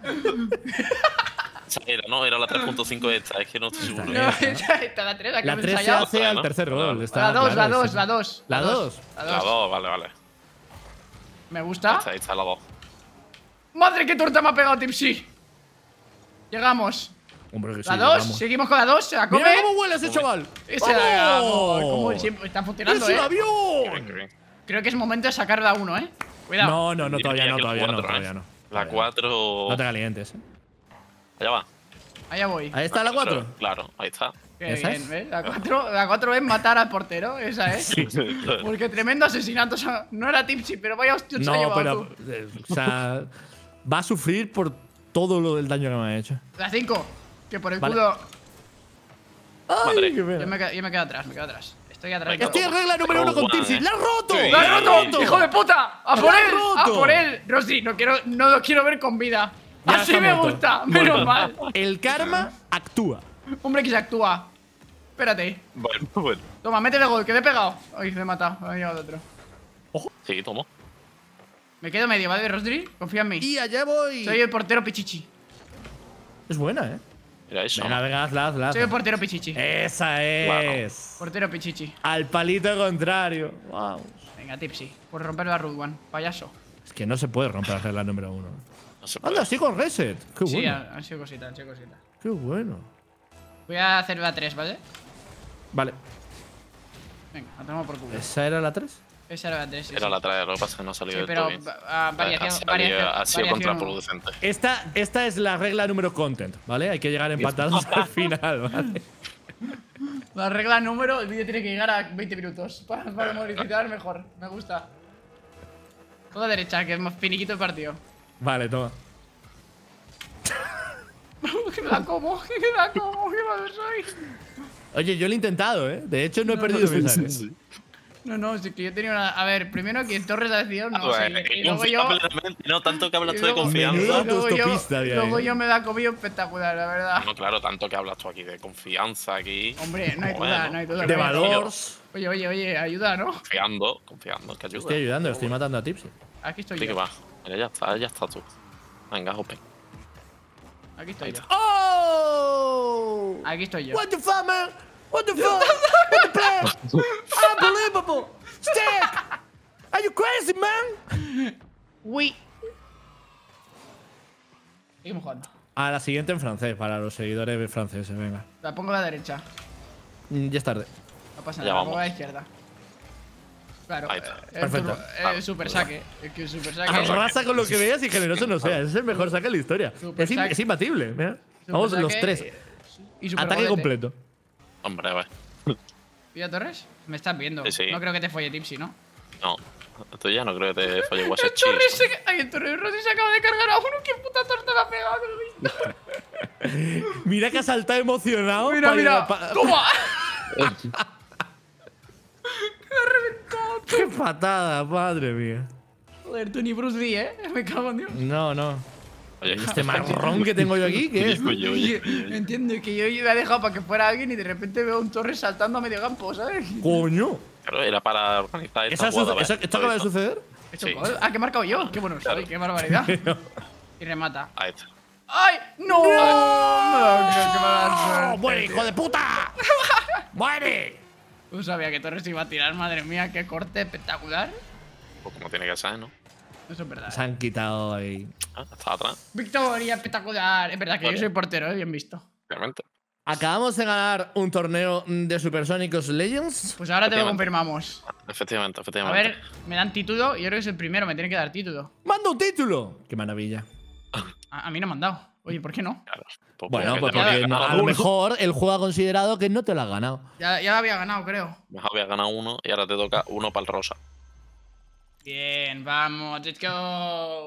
Speaker 3: Era la 3.5 esta, es que no estoy seguro.
Speaker 2: No, está la 3, la que
Speaker 1: La
Speaker 2: hemos
Speaker 1: 3 se
Speaker 2: ensayado.
Speaker 1: hace al
Speaker 3: ¿no?
Speaker 1: tercer rol. Está
Speaker 2: La 2,
Speaker 1: claro,
Speaker 2: la 2,
Speaker 1: sí.
Speaker 2: la 2.
Speaker 1: ¿La 2?
Speaker 3: La 2, vale.
Speaker 2: Me gusta.
Speaker 3: Ahí está la 2.
Speaker 2: ¡Madre, qué torta me ha pegado Tipsy! Llegamos.
Speaker 1: Hombre, que sí,
Speaker 2: La 2,
Speaker 1: vamos.
Speaker 2: seguimos con la 2, se la come.
Speaker 1: ¡Mira cómo huele ese chaval!
Speaker 2: Ese la
Speaker 1: ¡Vamos!
Speaker 2: como siempre está funcionando,
Speaker 1: ¡Es un
Speaker 2: eh.
Speaker 1: avión!
Speaker 3: Qué bien.
Speaker 2: Creo que es momento de sacar la 1, eh. Cuidado.
Speaker 1: No, todavía
Speaker 3: Diría
Speaker 1: no,
Speaker 3: que
Speaker 1: todavía
Speaker 3: la
Speaker 1: no,
Speaker 3: 4,
Speaker 1: todavía no.
Speaker 3: La 4.
Speaker 1: No te calientes, ¿eh?
Speaker 3: Allá va.
Speaker 2: Allá voy.
Speaker 1: Ahí está la 4.
Speaker 3: Claro, ahí está.
Speaker 2: Qué
Speaker 1: ¿Esa
Speaker 2: bien,
Speaker 1: es?
Speaker 2: ¿ves? La 4 es matar al portero, esa es. Porque tremendo asesinato. O sea, no era Tipsy, pero vaya hostia se ha
Speaker 1: No,
Speaker 2: llevado
Speaker 1: pero.
Speaker 2: tú.
Speaker 1: O sea. Va a sufrir por todo lo del daño que me ha hecho.
Speaker 2: La 5, que por el
Speaker 1: Vale.
Speaker 2: culo.
Speaker 3: Madre.
Speaker 1: qué pena.
Speaker 2: Yo me quedo atrás, me quedo atrás. Estoy atrás.
Speaker 3: Venga,
Speaker 1: Estoy en regla número 1 con
Speaker 3: Guay.
Speaker 1: Tipsy. ¡La has roto!
Speaker 3: Sí.
Speaker 2: ¡Lo has roto! ¡Hijo de puta! ¡A por
Speaker 1: ¡Lo has
Speaker 2: él! ¡A
Speaker 1: roto!
Speaker 2: por él! Rosy, no lo quiero ver con vida.
Speaker 1: Ya
Speaker 2: Así
Speaker 1: está
Speaker 2: me
Speaker 1: muerto.
Speaker 2: gusta. Menos mal.
Speaker 1: El karma actúa.
Speaker 2: Hombre que se actúa. Espérate.
Speaker 3: Bueno.
Speaker 2: Toma, métele gol, que te he pegado. Ay, me he matado. Me ha llegado otro.
Speaker 3: Sí, tomo.
Speaker 2: Me quedo medio, ¿vale, Rosy? Confía en mí.
Speaker 1: Y allá voy.
Speaker 2: Soy el portero Pichichi.
Speaker 1: Es buena, ¿eh?
Speaker 3: Mira eso.
Speaker 1: Venga, venga, hazla.
Speaker 2: Soy el portero Pichichi.
Speaker 1: Esa es.
Speaker 2: Portero Pichichi.
Speaker 1: Al palito contrario. Wow.
Speaker 2: Venga, Tipsy. Por romper la Root One. Payaso.
Speaker 1: Es que no se puede romper la regla número 1.
Speaker 3: No se puede.
Speaker 1: Anda, sí con reset. Qué
Speaker 2: Sí,
Speaker 1: bueno.
Speaker 2: han sido cositas, han sido cositas.
Speaker 1: Qué bueno.
Speaker 2: Voy a hacer la 3, ¿vale?
Speaker 1: Vale.
Speaker 2: Venga, la tomamos por culo.
Speaker 1: ¿Esa era la 3?
Speaker 2: Esa era la 3.
Speaker 3: Era la trae, lo que pasa es que no ha salido
Speaker 2: Sí,
Speaker 3: del todo
Speaker 2: pero
Speaker 3: bien.
Speaker 2: variación.
Speaker 3: Ha sido contraproducente.
Speaker 1: Esta es la regla número content, ¿vale? Hay que llegar empatados al final, ¿vale?
Speaker 2: La regla número, el vídeo tiene que llegar a 20 minutos. Para monetizar mejor. Me gusta. Toda derecha, que es más finiquito el partido.
Speaker 1: Vale, toma.
Speaker 2: Que me la como, que me la como, que malo soy.
Speaker 1: Oye, yo lo he intentado, ¿eh? De hecho, no he perdido mis años.
Speaker 2: No, es que yo tenía una. A ver, primero que Torres ha decidido no
Speaker 3: Bueno,
Speaker 2: seguir. Y luego yo.
Speaker 3: No, tanto que hablas
Speaker 2: y
Speaker 3: tú de
Speaker 2: luego-
Speaker 3: confianza.
Speaker 1: Menudo
Speaker 2: luego yo,
Speaker 1: autostopista de ahí,
Speaker 2: luego
Speaker 1: ¿eh?
Speaker 2: yo me la he comido espectacular, la verdad.
Speaker 3: No, claro, tanto que hablas tú aquí de confianza aquí.
Speaker 2: Hombre, no hay duda,
Speaker 3: Bueno,
Speaker 2: no hay duda.
Speaker 1: De
Speaker 2: no hay duda.
Speaker 1: valores.
Speaker 2: Oye, ayuda, ¿no?
Speaker 3: Confiando, que ayuda.
Speaker 1: Estoy ayudando, estoy matando a Tipsy.
Speaker 2: Aquí estoy
Speaker 3: Sí que
Speaker 2: yo.
Speaker 3: va. Mira, ya está tú. Venga, open.
Speaker 2: Aquí estoy yo.
Speaker 1: ¡Oh!
Speaker 2: Aquí estoy yo.
Speaker 1: What the fuck, man? What the fuck? What the play? Unbelievable! Stick! Are you crazy, man?
Speaker 2: Uy. Seguimos jugando.
Speaker 1: A la siguiente en francés, para los seguidores franceses, venga.
Speaker 2: La pongo a la derecha.
Speaker 1: Ya es tarde.
Speaker 2: No pasa
Speaker 3: Ya
Speaker 2: nada, la pongo a la
Speaker 3: vamos.
Speaker 2: izquierda. Claro,
Speaker 3: Ahí está.
Speaker 1: Perfecto.
Speaker 2: El super saque. Es que el super saque.
Speaker 1: Arrasa con lo que veas y generoso no sea. Es el mejor saque de la historia.
Speaker 2: Super saque.
Speaker 1: Es imbatible. Mira.
Speaker 2: Super
Speaker 1: Vamos los
Speaker 2: saque,
Speaker 1: tres.
Speaker 2: Y super
Speaker 1: Ataque
Speaker 2: golete.
Speaker 1: completo.
Speaker 3: Hombre, a ver.
Speaker 2: ¿Pilla Torres? Me estás viendo.
Speaker 3: Sí, sí.
Speaker 2: No creo que te folle Tipsy, ¿no?
Speaker 3: No. Esto ya no creo que te falle Washer
Speaker 2: El Torres
Speaker 3: Cheese.
Speaker 2: se... Ay, el Torres Rossi se acaba de cargar a uno. ¿Qué puta torta le ha pegado?
Speaker 1: Mira que ha saltado emocionado.
Speaker 2: Mira,
Speaker 1: para
Speaker 2: mira.
Speaker 1: llegar pa-
Speaker 2: ¡Toma!
Speaker 1: ¡Qué patada, madre mía!
Speaker 2: Joder, tú ni Bruce Lee, ¿eh? Me cago en Dios.
Speaker 1: No, no.
Speaker 3: Oye,
Speaker 1: Este marrón que tengo yo aquí, ¿qué es?
Speaker 3: Oye.
Speaker 2: Entiendo que yo me he dejado para que fuera alguien y de repente veo un Torres saltando a medio campo, ¿sabes?
Speaker 1: ¡Coño!
Speaker 3: Claro, era para organizar esta
Speaker 1: ¿Esto
Speaker 3: jugada. ¿ves?
Speaker 1: acaba de suceder?
Speaker 2: ¿He hecho
Speaker 3: Sí.
Speaker 2: gol? Ah, que he marcado yo. Qué bueno soy,
Speaker 3: Claro.
Speaker 2: qué barbaridad. Y remata.
Speaker 3: Ahí está.
Speaker 2: ¡Ay! ¡No! ¡Qué mala
Speaker 1: ¡Oh,
Speaker 2: suerte,
Speaker 1: ¡Muere,
Speaker 2: tío!
Speaker 1: hijo de puta! ¡Muere!
Speaker 2: No sabía que Torres iba a tirar, madre mía, qué corte espectacular.
Speaker 3: Pues como tiene que ser, ¿no?
Speaker 2: Eso es verdad.
Speaker 1: Se han quitado ahí.
Speaker 3: Ah, está atrás,
Speaker 2: Victoria espectacular. Es verdad que
Speaker 3: Vale.
Speaker 2: yo soy portero, bien visto.
Speaker 3: realmente.
Speaker 1: Acabamos de ganar un torneo de Supersónicos Legends.
Speaker 2: Pues ahora te lo
Speaker 3: Efectivamente.
Speaker 2: confirmamos.
Speaker 3: Efectivamente.
Speaker 2: A ver, me dan título. Yo creo que es el primero, me tiene que dar título.
Speaker 1: ¡Manda un título! ¡Qué maravilla!
Speaker 2: A mí no me han dado. Oye, ¿por qué no?
Speaker 3: Claro. Pues
Speaker 1: Bueno, pues
Speaker 3: ya me había
Speaker 1: porque a
Speaker 3: ganado
Speaker 1: lo
Speaker 3: uno.
Speaker 1: mejor el juego ha considerado que no te lo has ganado.
Speaker 2: Ya lo había ganado, creo.
Speaker 3: Mejor había ganado uno y ahora te toca uno para el rosa.
Speaker 2: Bien, vamos, let's go.